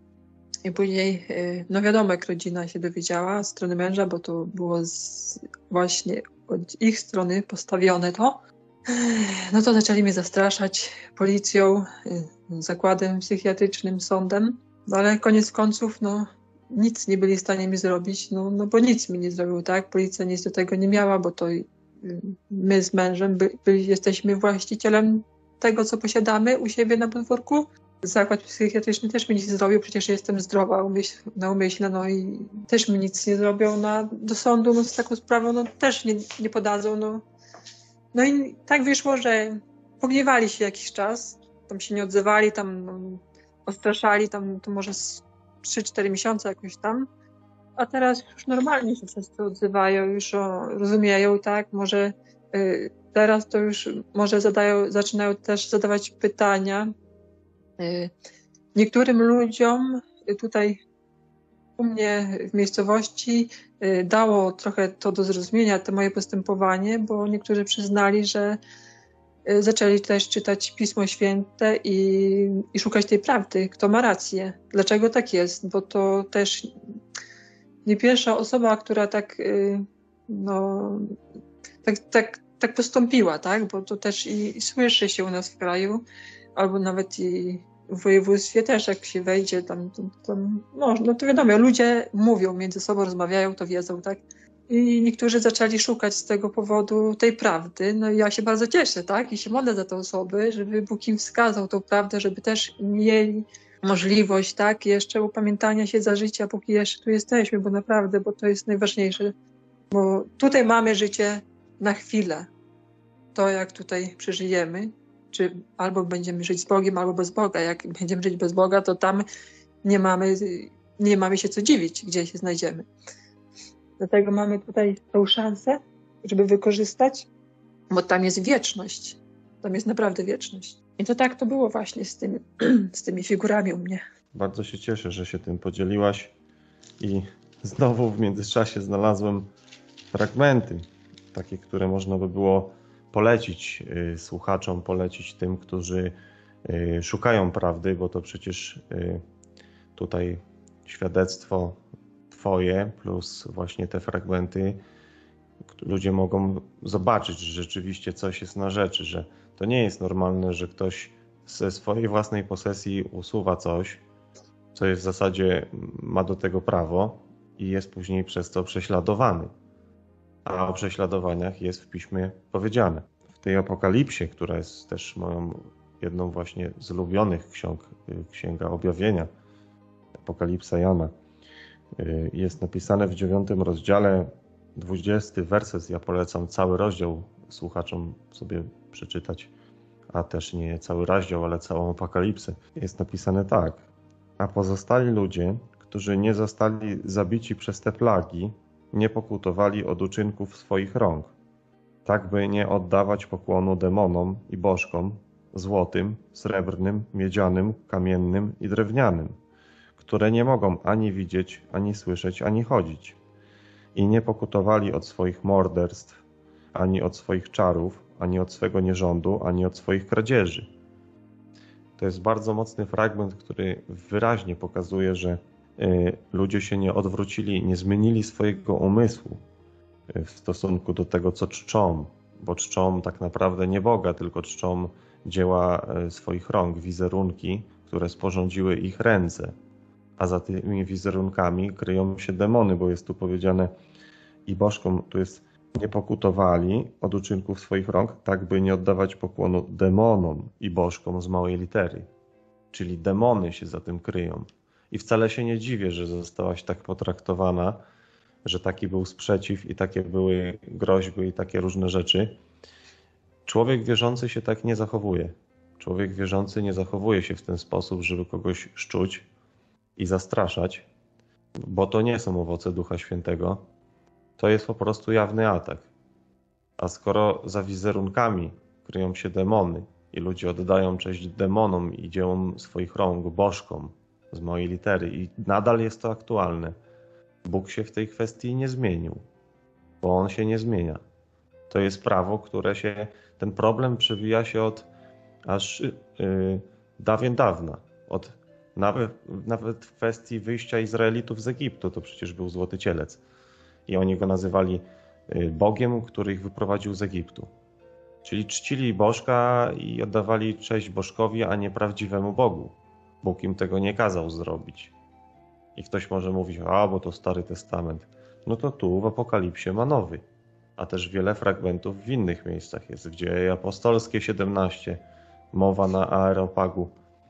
Speaker 2: I później, no wiadomo, jak rodzina się dowiedziała z strony męża, bo to było z, właśnie od ich strony postawione to, no to zaczęli mnie zastraszać policją, zakładem psychiatrycznym, sądem. No ale koniec końców, no nic nie byli w stanie mi zrobić, no, no bo nic mi nie zrobił, tak? Policja nic do tego nie miała, bo to my z mężem by, by jesteśmy właścicielem tego, co posiadamy u siebie na podwórku. Zakład psychiatryczny też mi nic nie zrobił, przecież jestem zdrowa umyśl, na umyśle, no i też mi nic nie zrobią, no, do sądu no, z taką sprawą no, też nie, nie podadzą, no. No i tak wyszło, że pogniewali się jakiś czas, tam się nie odzywali, tam no, ostraszali, tam to może z trzy cztery miesiące jakoś tam, a teraz już normalnie się wszyscy odzywają, już o, rozumieją, tak, może y, teraz to już może zadają, zaczynają też zadawać pytania. Y, niektórym ludziom tutaj u mnie w miejscowości y, dało trochę to do zrozumienia, to moje postępowanie, bo niektórzy przyznali, że y, zaczęli też czytać Pismo Święte i, i szukać tej prawdy, kto ma rację, dlaczego tak jest, bo to też nie pierwsza osoba, która tak, y, no, tak, tak, tak postąpiła, tak, bo to też i, i słyszy się u nas w kraju, albo nawet i w województwie też, jak się wejdzie tam, tam, tam no, no to wiadomo, ludzie mówią między sobą, rozmawiają, to wiedzą, tak? I niektórzy zaczęli szukać z tego powodu tej prawdy. No i ja się bardzo cieszę, tak? I się modlę za te osoby, żeby Bóg im wskazał tą prawdę, żeby też mieli możliwość, tak? Jeszcze upamiętania się za życia, póki jeszcze tu jesteśmy, bo naprawdę, bo to jest najważniejsze. Bo tutaj mamy życie na chwilę. To, jak tutaj przeżyjemy, czy albo będziemy żyć z Bogiem, albo bez Boga. Jak będziemy żyć bez Boga, to tam nie mamy, nie mamy się co dziwić, gdzie się znajdziemy. Dlatego mamy tutaj tą szansę, żeby wykorzystać, bo tam jest wieczność. Tam jest naprawdę wieczność. I to tak to było właśnie z tymi, z tymi figurami u mnie.
Speaker 3: Bardzo się cieszę, że się tym podzieliłaś i znowu w międzyczasie znalazłem fragmenty, takie, które można by było polecić y, słuchaczom, polecić tym, którzy y, szukają prawdy, bo to przecież y, tutaj świadectwo Twoje plus właśnie te fragmenty ludzie mogą zobaczyć, że rzeczywiście coś jest na rzeczy, że to nie jest normalne, że ktoś ze swojej własnej posesji usuwa coś, co jest w zasadzie, ma do tego prawo i jest później przez to prześladowany. A o prześladowaniach jest w Piśmie powiedziane. W tej Apokalipsie, która jest też moją jedną właśnie z ulubionych ksiąg, Księga Objawienia, Apokalipsa Jana, jest napisane w dziewiątym rozdziale, dwudziesty werset. Ja polecam cały rozdział słuchaczom sobie przeczytać, a też nie cały rozdział, ale całą Apokalipsę. Jest napisane tak. A pozostali ludzie, którzy nie zostali zabici przez te plagi, nie pokutowali od uczynków swoich rąk, tak by nie oddawać pokłonu demonom i bożkom, złotym, srebrnym, miedzianym, kamiennym i drewnianym, które nie mogą ani widzieć, ani słyszeć, ani chodzić. I nie pokutowali od swoich morderstw, ani od swoich czarów, ani od swego nierządu, ani od swoich kradzieży. To jest bardzo mocny fragment, który wyraźnie pokazuje, że y, ludzie się nie odwrócili, nie zmienili swojego umysłu w stosunku do tego, co czczą, bo czczą tak naprawdę nie Boga, tylko czczą dzieła swoich rąk, wizerunki, które sporządziły ich ręce. A za tymi wizerunkami kryją się demony, bo jest tu powiedziane i bożkom, tu jest nie pokutowali od uczynków swoich rąk, tak by nie oddawać pokłonu demonom i bożkom z małej litery. Czyli demony się za tym kryją. I wcale się nie dziwię, że zostałaś tak potraktowana, że taki był sprzeciw i takie były groźby i takie różne rzeczy. Człowiek wierzący się tak nie zachowuje. Człowiek wierzący nie zachowuje się w ten sposób, żeby kogoś szczuć i zastraszać, bo to nie są owoce Ducha Świętego. To jest po prostu jawny atak. A skoro za wizerunkami kryją się demony i ludzie oddają cześć demonom i dziełom swoich rąk, bożkom z małej litery i nadal jest to aktualne, Bóg się w tej kwestii nie zmienił, bo On się nie zmienia. To jest prawo, które się, ten problem przewija się od aż yy, dawien dawna, od nawet, nawet w kwestii wyjścia Izraelitów z Egiptu, to przecież był złoty cielec. I oni go nazywali Bogiem, który ich wyprowadził z Egiptu. Czyli czcili bożka i oddawali cześć bożkowi, a nie prawdziwemu Bogu. Bóg im tego nie kazał zrobić. I ktoś może mówić, a bo to Stary Testament. No to tu w Apokalipsie ma nowy. A też wiele fragmentów w innych miejscach jest. W Dzieje Apostolskie siedemnaście, mowa na Areopagu.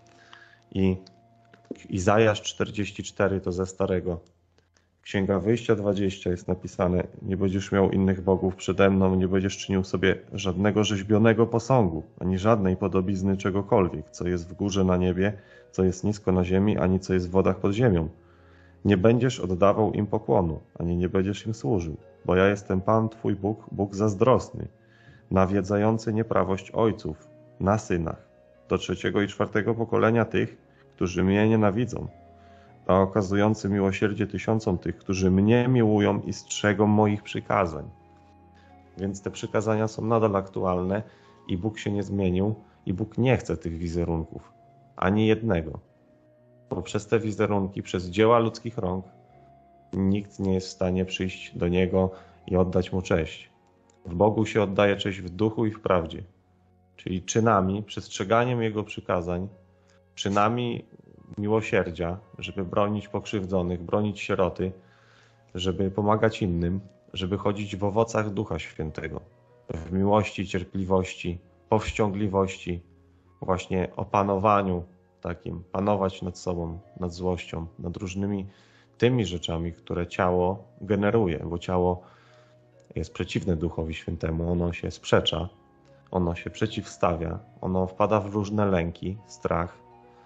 Speaker 3: I Izajasz czterdzieści cztery to ze Starego. Księga Wyjścia dwadzieścia jest napisane: nie będziesz miał innych bogów przede mną, nie będziesz czynił sobie żadnego rzeźbionego posągu, ani żadnej podobizny czegokolwiek, co jest w górze na niebie, co jest nisko na ziemi, ani co jest w wodach pod ziemią. Nie będziesz oddawał im pokłonu, ani nie będziesz im służył, bo ja jestem Pan Twój Bóg, Bóg zazdrosny, nawiedzający nieprawość ojców na synach, do trzeciego i czwartego pokolenia tych, którzy mnie nienawidzą, a okazujący miłosierdzie tysiącom tych, którzy mnie miłują i strzegą moich przykazań. Więc te przykazania są nadal aktualne i Bóg się nie zmienił i Bóg nie chce tych wizerunków, ani jednego. Bo przez te wizerunki, przez dzieła ludzkich rąk nikt nie jest w stanie przyjść do Niego i oddać Mu cześć. W Bogu się oddaje cześć w duchu i w prawdzie, czyli czynami, przestrzeganiem Jego przykazań, czynami miłosierdzia, żeby bronić pokrzywdzonych, bronić sieroty, żeby pomagać innym, żeby chodzić w owocach Ducha Świętego, w miłości, cierpliwości, powściągliwości, właśnie opanowaniu takim, panować nad sobą, nad złością, nad różnymi tymi rzeczami, które ciało generuje, bo ciało jest przeciwne Duchowi Świętemu, ono się sprzecza, ono się przeciwstawia, ono wpada w różne lęki, strach,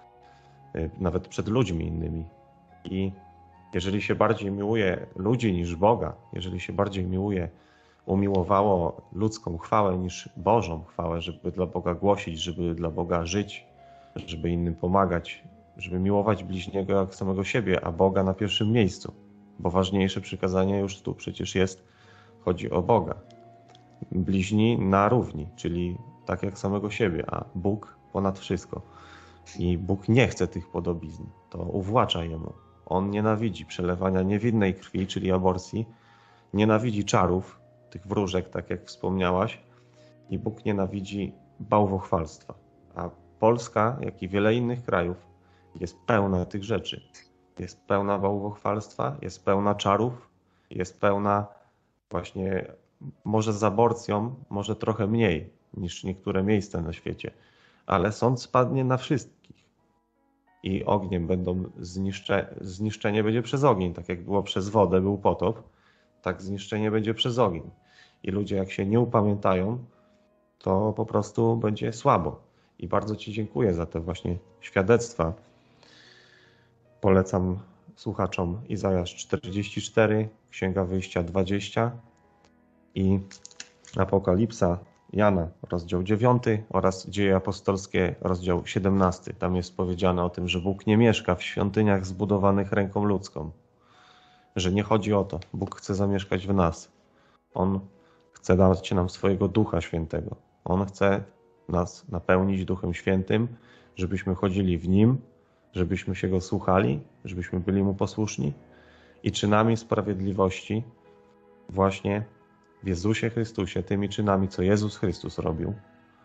Speaker 3: nawet przed ludźmi innymi. I jeżeli się bardziej miłuje ludzi niż Boga, jeżeli się bardziej miłuje, umiłowało ludzką chwałę niż Bożą chwałę, żeby dla Boga głosić, żeby dla Boga żyć, żeby innym pomagać, żeby miłować bliźniego jak samego siebie, a Boga na pierwszym miejscu. Bo ważniejsze przykazanie już tu przecież jest, chodzi o Boga. Bliźni na równi, czyli tak jak samego siebie, a Bóg ponad wszystko. I Bóg nie chce tych podobizn, to uwłacza Jemu. On nienawidzi przelewania niewinnej krwi, czyli aborcji, nienawidzi czarów, tych wróżek, tak jak wspomniałaś, i Bóg nienawidzi bałwochwalstwa. A Polska, jak i wiele innych krajów, jest pełna tych rzeczy. Jest pełna bałwochwalstwa, jest pełna czarów, jest pełna właśnie, może z aborcją, może trochę mniej niż niektóre miejsca na świecie, ale sąd spadnie na wszystkich i ogniem będą zniszcze, zniszczenie będzie przez ogień, tak jak było przez wodę, był potop, tak zniszczenie będzie przez ogień. I ludzie jak się nie upamiętają, to po prostu będzie słabo. I bardzo Ci dziękuję za te właśnie świadectwa. Polecam słuchaczom Izajasz czterdzieści cztery, Księga Wyjścia dwadzieścia i Apokalipsa Jana, rozdział dziewiąty oraz Dzieje Apostolskie, rozdział siedemnasty. Tam jest powiedziane o tym, że Bóg nie mieszka w świątyniach zbudowanych ręką ludzką. Że nie chodzi o to. Bóg chce zamieszkać w nas. On chce dać nam swojego Ducha Świętego. On chce nas napełnić Duchem Świętym, żebyśmy chodzili w Nim, żebyśmy się Go słuchali, żebyśmy byli Mu posłuszni i czynami sprawiedliwości właśnie w Jezusie Chrystusie, tymi czynami, co Jezus Chrystus robił,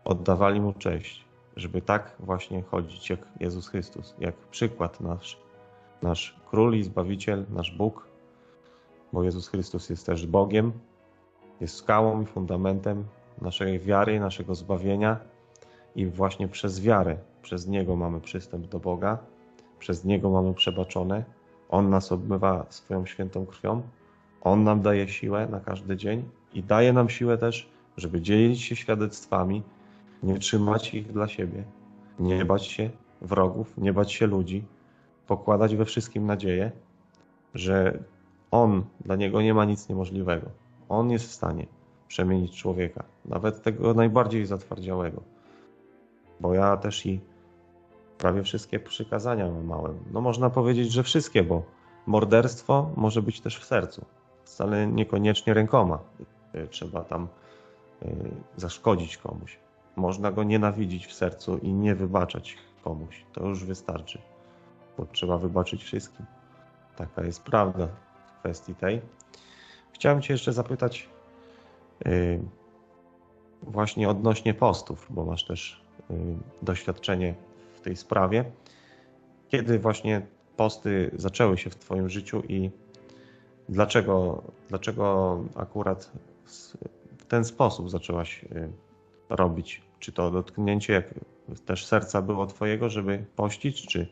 Speaker 3: oddawali Mu cześć, żeby tak właśnie chodzić jak Jezus Chrystus, jak przykład nasz, nasz Król i Zbawiciel, nasz Bóg, bo Jezus Chrystus jest też Bogiem, jest skałą i fundamentem naszej wiary, naszego zbawienia i właśnie przez wiarę, przez Niego mamy przystęp do Boga, przez Niego mamy przebaczone, On nas obmywa swoją świętą krwią, On nam daje siłę na każdy dzień i daje nam siłę też, żeby dzielić się świadectwami, nie trzymać ich dla siebie, nie bać się wrogów, nie bać się ludzi, pokładać we wszystkim nadzieję, że On, dla Niego nie ma nic niemożliwego. On jest w stanie przemienić człowieka, nawet tego najbardziej zatwardziałego. Bo ja też i prawie wszystkie przykazania mamałem. No można powiedzieć, że wszystkie, bo morderstwo może być też w sercu. Wcale niekoniecznie rękoma. Trzeba tam zaszkodzić komuś. Można go nienawidzić w sercu i nie wybaczać komuś. To już wystarczy, bo trzeba wybaczyć wszystkim. Taka jest prawda w kwestii tej. Chciałem Cię jeszcze zapytać yy, właśnie odnośnie postów, bo masz też yy, doświadczenie w tej sprawie. Kiedy właśnie posty zaczęły się w Twoim życiu i dlaczego, dlaczego akurat w ten sposób zaczęłaś yy, robić? Czy to dotknięcie jak też serca było Twojego, żeby pościć, czy...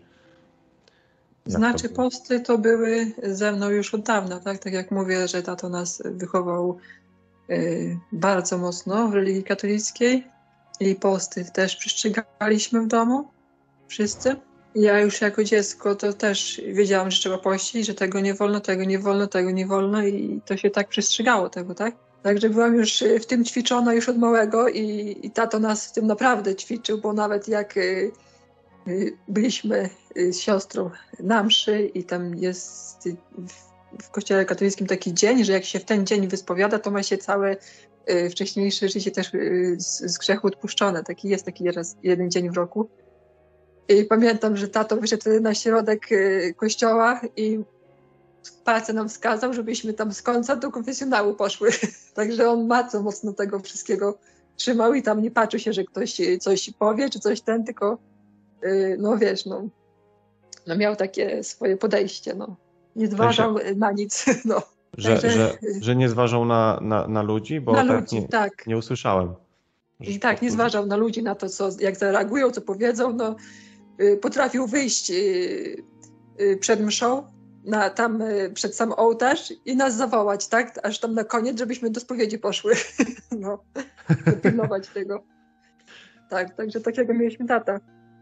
Speaker 2: Znaczy posty to były ze mną już od dawna, tak? Tak jak mówię, że tato nas wychował y, bardzo mocno w religii katolickiej i posty też przestrzegaliśmy w domu, wszyscy. Ja już jako dziecko to też wiedziałam, że trzeba pościć, że tego nie wolno, tego nie wolno, tego nie wolno i to się tak przestrzegało tego, tak? Także byłam już w tym ćwiczona już od małego i, i tato nas w tym naprawdę ćwiczył, bo nawet jak y, y, byliśmy z siostrą na mszy i tam jest w, w kościele katolickim taki dzień, że jak się w ten dzień wyspowiada, to ma się całe y, wcześniejsze życie też y, z, z grzechu odpuszczone. Taki jest taki raz, jeden dzień w roku. I pamiętam, że tato wyszedł na środek y, kościoła i palce nam wskazał, żebyśmy tam z końca do konfesjonału poszły. Także on bardzo mocno tego wszystkiego trzymał i tam nie patrzył się, że ktoś coś powie, czy coś ten, tylko yy, no wiesz, no, no miał takie swoje podejście, no. Nie zważał się, na nic, no.
Speaker 3: Że, Także, że, że nie zważał na, na, na ludzi, bo
Speaker 2: na
Speaker 3: tak,
Speaker 2: ludzi,
Speaker 3: nie,
Speaker 2: tak.
Speaker 3: nie usłyszałem.
Speaker 2: I tak, nie zważał na ludzi, na to, co, jak zareagują, co powiedzą, no. Yy, potrafił wyjść yy, yy, przed mszą, Na, tam y, przed sam ołtarz i nas zawołać, tak? Aż tam na koniec, żebyśmy do spowiedzi poszły. No, pilnować tego. Tak, także takiego mieliśmy tata.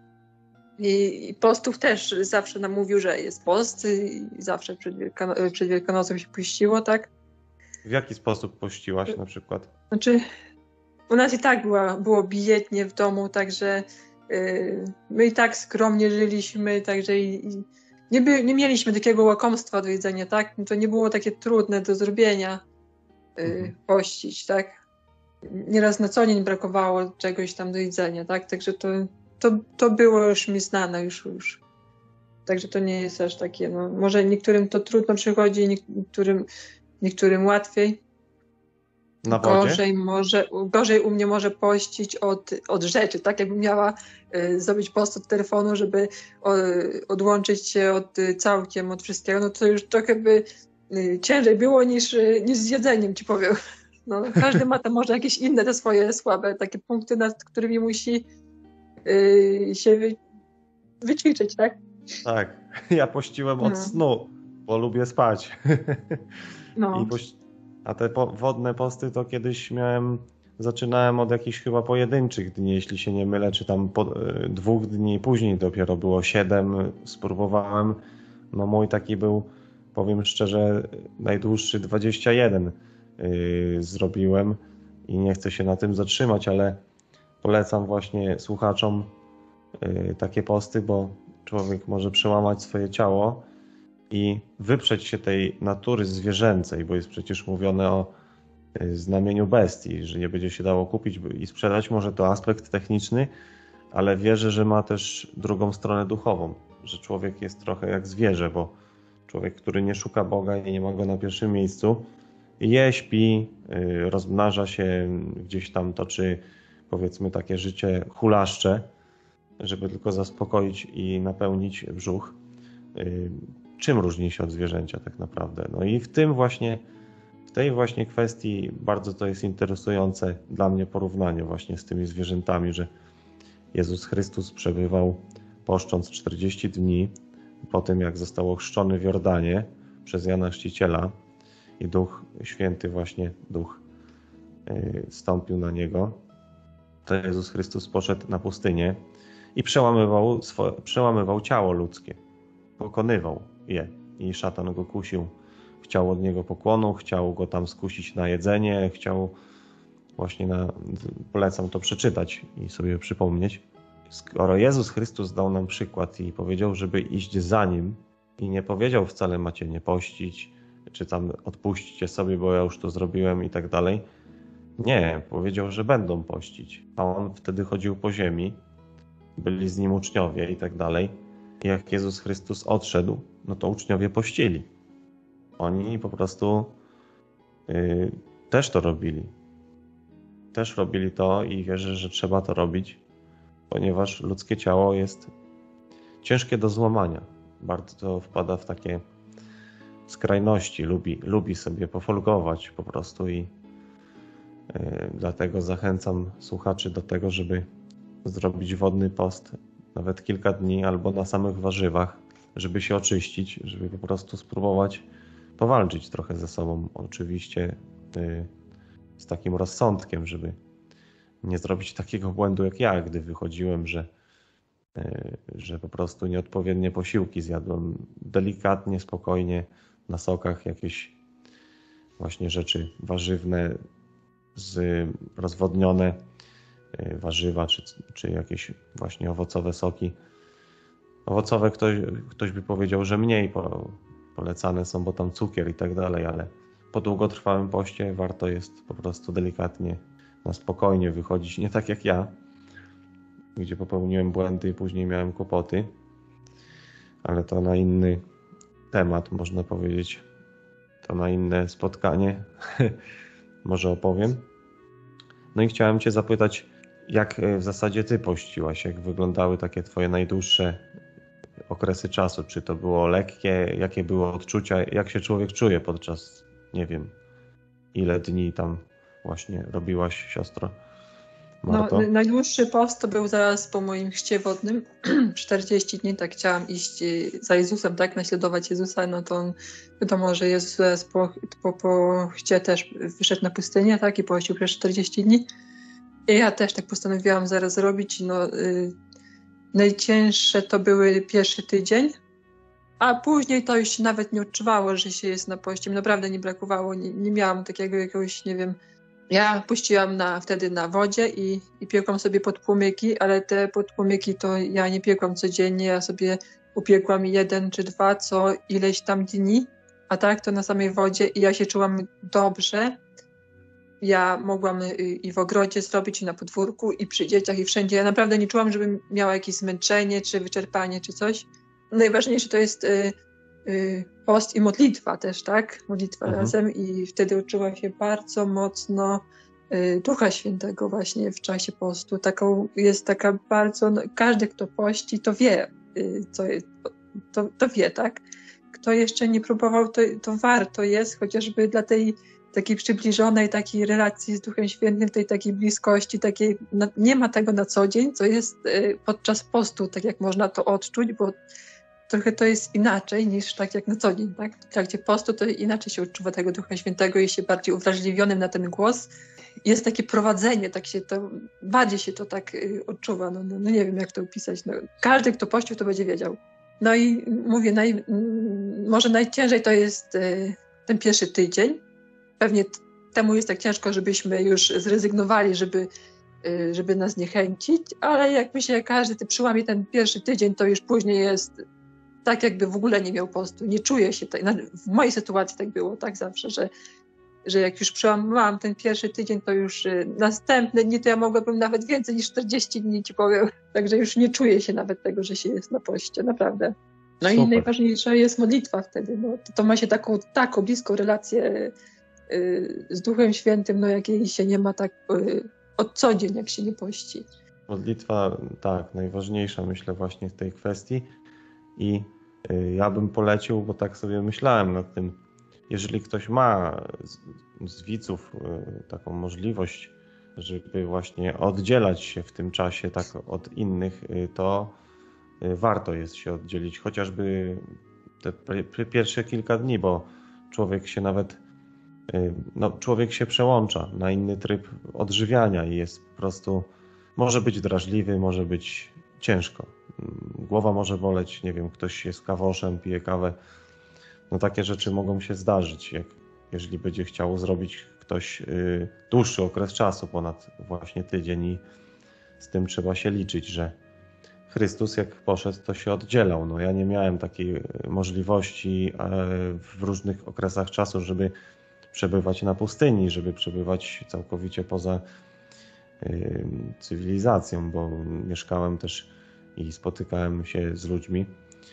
Speaker 2: I, I postów też zawsze nam mówił, że jest post i zawsze przed, Wielkano przed Wielkanocą się puściło, tak?
Speaker 3: W jaki sposób pościłaś na przykład?
Speaker 2: Znaczy, u nas i tak była, było biednie w domu, także y, my i tak skromnie żyliśmy, także i, i Nie, by, nie mieliśmy takiego łakomstwa do jedzenia, tak? To nie było takie trudne do zrobienia, yy, mhm. pościć, tak? Nieraz na co dzień brakowało czegoś tam do jedzenia, tak? Także to, to, to było już mi znane już, już. Także to nie jest aż takie, no, może niektórym to trudno przychodzi, niektórym, niektórym łatwiej.
Speaker 3: Na wodzie?
Speaker 2: Gorzej, może, gorzej u mnie może pościć od, od rzeczy, tak? Jakbym miała y, zrobić post od telefonu, żeby o, odłączyć się od, całkiem od wszystkiego, no to już trochę by y, ciężej było niż, niż z jedzeniem, ci powiem. No, każdy ma tam może jakieś inne te swoje słabe takie punkty, nad którymi musi y, się wy, wyćwiczyć, tak?
Speaker 3: Tak, ja pościłem od no. snu, bo lubię spać.
Speaker 2: No.
Speaker 3: I pości A te po wodne posty to kiedyś miałem, zaczynałem od jakichś chyba pojedynczych dni, jeśli się nie mylę, czy tam po, y, dwóch dni później dopiero było siedem, spróbowałem. No mój taki był, powiem szczerze, najdłuższy dwadzieścia jeden y, zrobiłem i nie chcę się na tym zatrzymać, ale polecam właśnie słuchaczom y, takie posty, bo człowiek może przełamać swoje ciało i wyprzeć się tej natury zwierzęcej, bo jest przecież mówione o znamieniu bestii, że nie będzie się dało kupić i sprzedać. Może to aspekt techniczny, ale wierzę, że ma też drugą stronę duchową, że człowiek jest trochę jak zwierzę, bo człowiek, który nie szuka Boga i nie ma Go na pierwszym miejscu, je, śpi, rozmnaża się, gdzieś tam toczy powiedzmy takie życie hulaszcze, żeby tylko zaspokoić i napełnić brzuch. Czym różni się od zwierzęcia tak naprawdę? No i w tym właśnie, w tej właśnie kwestii bardzo to jest interesujące dla mnie porównanie właśnie z tymi zwierzętami, że Jezus Chrystus przebywał poszcząc czterdzieści dni po tym, jak został ochrzczony w Jordanie przez Jana Chrzciciela i Duch Święty, właśnie Duch stąpił na Niego, to Jezus Chrystus poszedł na pustynię i przełamywał, swoje, przełamywał ciało ludzkie, pokonywał je i szatan go kusił. Chciał od Niego pokłonu, chciał go tam skusić na jedzenie, chciał właśnie na... Polecam to przeczytać i sobie przypomnieć. Skoro Jezus Chrystus dał nam przykład i powiedział, żeby iść za Nim i nie powiedział wcale macie nie pościć, czy tam odpuśćcie sobie, bo ja już to zrobiłem i tak dalej. Nie, powiedział, że będą pościć. A On wtedy chodził po ziemi, byli z Nim uczniowie i tak dalej. I jak Jezus Chrystus odszedł, no to uczniowie pościli. Oni po prostu yy, też to robili. Też robili to i wierzę, że trzeba to robić, ponieważ ludzkie ciało jest ciężkie do złamania. Bardzo wpada w takie skrajności, lubi, lubi sobie pofolgować po prostu i yy, dlatego zachęcam słuchaczy do tego, żeby zrobić wodny post nawet kilka dni albo na samych warzywach, żeby się oczyścić, żeby po prostu spróbować powalczyć trochę ze sobą. Oczywiście yy, z takim rozsądkiem, żeby nie zrobić takiego błędu jak ja, gdy wychodziłem, że, yy, że po prostu nieodpowiednie posiłki zjadłem delikatnie, spokojnie, na sokach jakieś właśnie rzeczy warzywne, z, rozwodnione, yy, warzywa czy, czy jakieś właśnie owocowe soki. Owocowe ktoś, ktoś by powiedział, że mniej po, polecane są, bo tam cukier i tak dalej, ale po długotrwałym poście warto jest po prostu delikatnie, na spokojnie wychodzić. Nie tak jak ja, gdzie popełniłem błędy i później miałem kłopoty, ale to na inny temat, można powiedzieć. To na inne spotkanie może opowiem. No i chciałem Cię zapytać, jak w zasadzie Ty pościłaś? Jak wyglądały takie Twoje najdłuższe okresy czasu? Czy to było lekkie? Jakie były odczucia? Jak się człowiek czuje podczas, nie wiem, ile dni tam właśnie robiłaś, siostro Marto?
Speaker 2: No, najdłuższy post to był zaraz po moim chrzcie wodnym. czterdzieści dni, tak chciałam iść za Jezusem, tak, naśladować Jezusa, no to on, wiadomo, że Jezus zaraz po, po, po chrzcie też wyszedł na pustynię, tak, i pościł przez czterdzieści dni. I ja też tak postanowiłam zaraz zrobić. No, y, najcięższe to były pierwszy tydzień, a później to już się nawet nie odczuwało, że się jest na poście. Naprawdę nie brakowało, nie, nie miałam takiego jakiegoś, nie wiem, ja puściłam na, wtedy na wodzie i, i piekłam sobie podpłomyki, ale te podpłomyki to ja nie piekłam codziennie, ja sobie upiekłam jeden czy dwa co ileś tam dni, a tak to na samej wodzie i ja się czułam dobrze. Ja mogłam i w ogrodzie zrobić, i na podwórku, i przy dzieciach, i wszędzie. Ja naprawdę nie czułam, żebym miała jakieś zmęczenie, czy wyczerpanie, czy coś. Najważniejsze to jest y, y, post i modlitwa też, tak? Modlitwa mhm. razem i wtedy uczyła się bardzo mocno y, Ducha Świętego właśnie w czasie postu. Taką, jest taka bardzo, no, każdy kto pości to wie, y, co jest, to, to wie, tak? Kto jeszcze nie próbował, to, to warto jest, chociażby dla tej takiej przybliżonej takiej relacji z Duchem Świętym, tej takiej bliskości, takiej, no, nie ma tego na co dzień, co jest y, podczas postu, tak jak można to odczuć, bo trochę to jest inaczej niż tak jak na co dzień, tak? W trakcie postu to inaczej się odczuwa tego Ducha Świętego, jest się bardziej uwrażliwionym na ten głos. Jest takie prowadzenie, tak się to, bardziej się to tak y, odczuwa, no, no, no nie wiem jak to opisać. No, każdy kto pościł to będzie wiedział. No i mówię, naj, może najciężej to jest y, ten pierwszy tydzień. Pewnie temu jest tak ciężko, żebyśmy już zrezygnowali, żeby, żeby nas zniechęcić, ale jak myślę, każdy ty przyłamie ten pierwszy tydzień, to już później jest tak, jakby w ogóle nie miał postu. Nie czuję się tak. W mojej sytuacji tak było, tak zawsze, że, że jak już przełamałam ten pierwszy tydzień, to już następne dni to ja mogłabym nawet więcej niż czterdzieści dni, ci powiem. Także już nie czuję się nawet tego, że się jest na poście, naprawdę. No Super. I najważniejsza jest modlitwa wtedy. No, to, to ma się taką, taką bliską relację z Duchem Świętym, no jakiej się nie ma tak od co dzień, jak się nie pości.
Speaker 3: Modlitwa, tak, najważniejsza myślę właśnie w tej kwestii i ja bym polecił, bo tak sobie myślałem nad tym, jeżeli ktoś ma z, z widzów taką możliwość, żeby właśnie oddzielać się w tym czasie tak od innych, to warto jest się oddzielić, chociażby te pierwsze kilka dni, bo człowiek się nawet, no człowiek się przełącza na inny tryb odżywiania i jest po prostu, może być drażliwy, może być ciężko. Głowa może boleć, nie wiem, ktoś jest kawoszem, pije kawę. No takie rzeczy mogą się zdarzyć, jak jeżeli będzie chciał zrobić ktoś y, dłuższy okres czasu, ponad właśnie tydzień i z tym trzeba się liczyć, że Chrystus jak poszedł, to się oddzielał. No ja nie miałem takiej możliwości w różnych okresach czasu, żeby przebywać na pustyni, żeby przebywać całkowicie poza y, cywilizacją, bo mieszkałem też i spotykałem się z ludźmi.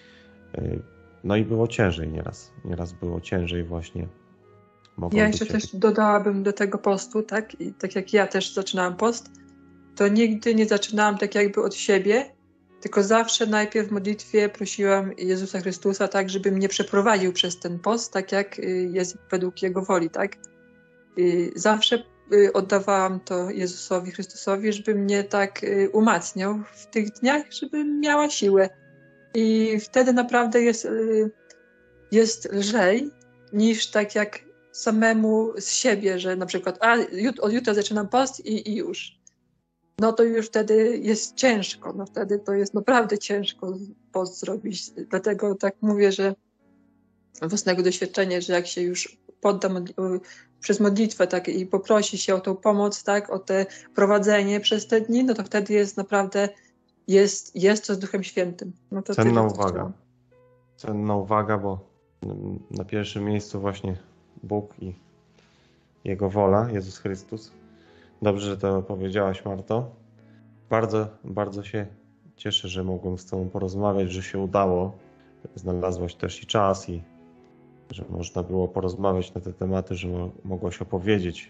Speaker 3: No i było ciężej nieraz. Nieraz było ciężej właśnie. Mogą
Speaker 2: ja jeszcze też jakieś... dodałabym do tego postu, tak? I tak jak ja też zaczynałam post, to nigdy nie zaczynałam tak jakby od siebie, tylko zawsze najpierw w modlitwie prosiłam Jezusa Chrystusa, tak, żeby mnie przeprowadził przez ten post, tak jak jest według Jego woli, tak? Zawsze oddawałam to Jezusowi Chrystusowi, żeby mnie tak umacniał w tych dniach, żebym miała siłę. I wtedy naprawdę jest, jest lżej niż tak jak samemu z siebie, że na przykład a, od jutra zaczynam post i, i już. No to już wtedy jest ciężko, no wtedy to jest naprawdę ciężko post zrobić. Dlatego tak mówię, że własnego doświadczenia, że jak się już podda modli- przez modlitwę tak, i poprosi się o tą pomoc, tak, o te prowadzenie przez te dni, no to wtedy jest naprawdę jest, jest to z Duchem Świętym. No to
Speaker 3: Cenna
Speaker 2: tyle,
Speaker 3: uwaga. Cenna uwaga, bo na pierwszym miejscu właśnie Bóg i Jego wola, Jezus Chrystus. Dobrze, że to powiedziałaś, Marto. Bardzo, bardzo się cieszę, że mogłem z Tobą porozmawiać, że się udało. Znalazłaś też i czas i że można było porozmawiać na te tematy, że mogłaś opowiedzieć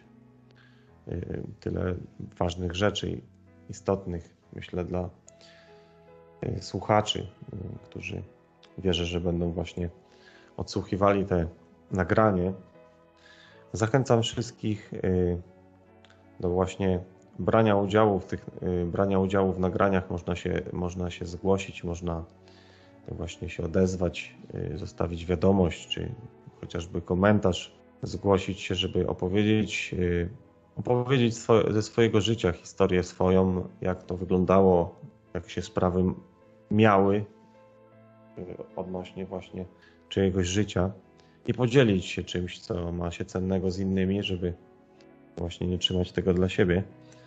Speaker 3: tyle ważnych rzeczy istotnych, myślę, dla słuchaczy, którzy wierzę, że będą właśnie odsłuchiwali te nagranie. Zachęcam wszystkich do właśnie brania udziału w tych, brania udziału w nagraniach. Można się, można się zgłosić, można właśnie się odezwać, zostawić wiadomość, czy chociażby komentarz, zgłosić się, żeby opowiedzieć, opowiedzieć swoje, ze swojego życia historię swoją, jak to wyglądało, jak się sprawy miały odnośnie właśnie czyjegoś życia i podzielić się czymś, co ma się cennego z innymi, żeby właśnie nie trzymać tego dla siebie.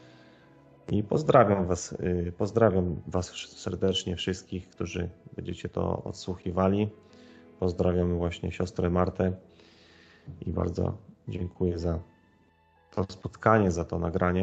Speaker 3: I pozdrawiam was, pozdrawiam was serdecznie wszystkich, którzy będziecie to odsłuchiwali. Pozdrawiam właśnie siostrę Martę i bardzo dziękuję za to spotkanie, za to nagranie.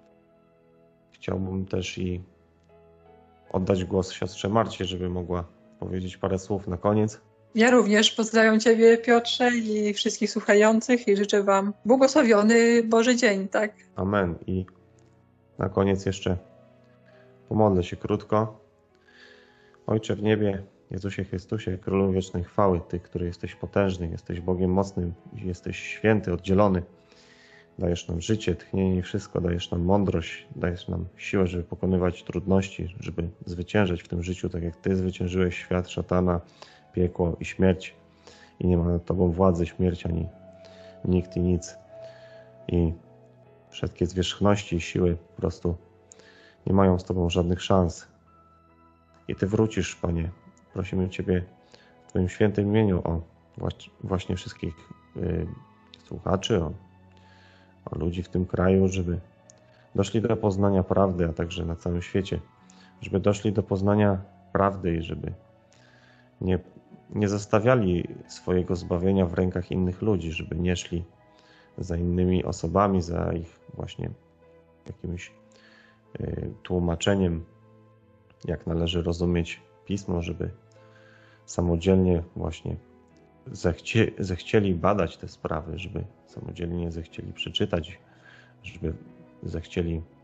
Speaker 3: Chciałbym też i oddać głos siostrze Marcie, żeby mogła powiedzieć parę słów na koniec.
Speaker 2: Ja również pozdrawiam Ciebie, Piotrze, i wszystkich słuchających i życzę Wam błogosławiony Boży dzień, tak?
Speaker 3: Amen. I na koniec jeszcze pomodlę się krótko. Ojcze w niebie, Jezusie Chrystusie, Królu wiecznej chwały, Ty, który jesteś potężny, jesteś Bogiem mocnym, jesteś święty, oddzielony. Dajesz nam życie, tchnienie i wszystko, dajesz nam mądrość, dajesz nam siłę, żeby pokonywać trudności, żeby zwyciężać w tym życiu, tak jak Ty zwyciężyłeś świat, szatana, piekło i śmierć. I nie ma nad Tobą władzy, śmierć, ani nikt i nic. I wszystkie zwierzchności i siły po prostu nie mają z Tobą żadnych szans. I Ty wrócisz, Panie. Prosimy Ciebie w Twoim świętym imieniu o właśnie wszystkich y, słuchaczy, o, o ludzi w tym kraju, żeby doszli do poznania prawdy, a także na całym świecie, żeby doszli do poznania prawdy i żeby nie, nie zostawiali swojego zbawienia w rękach innych ludzi, żeby nie szli za innymi osobami, za ich właśnie jakimś y, tłumaczeniem, jak należy rozumieć Pismo, żeby samodzielnie właśnie zechcie, zechcieli badać te sprawy, żeby samodzielnie zechcieli przeczytać, żeby zechcieli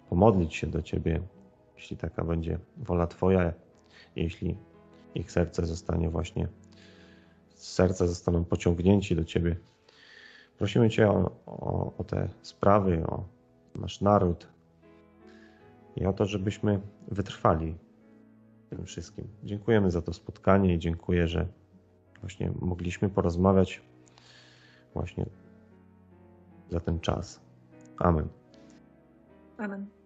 Speaker 3: pomodlić się do Ciebie, jeśli taka będzie wola Twoja, jeśli ich serce zostanie właśnie, serca zostaną pociągnięci do Ciebie. Prosimy Cię o, o, o te sprawy, o nasz naród i o to, żebyśmy wytrwali w tym wszystkim. Dziękujemy za to spotkanie i dziękuję, że właśnie mogliśmy porozmawiać właśnie za ten czas. Amen.
Speaker 2: Amen.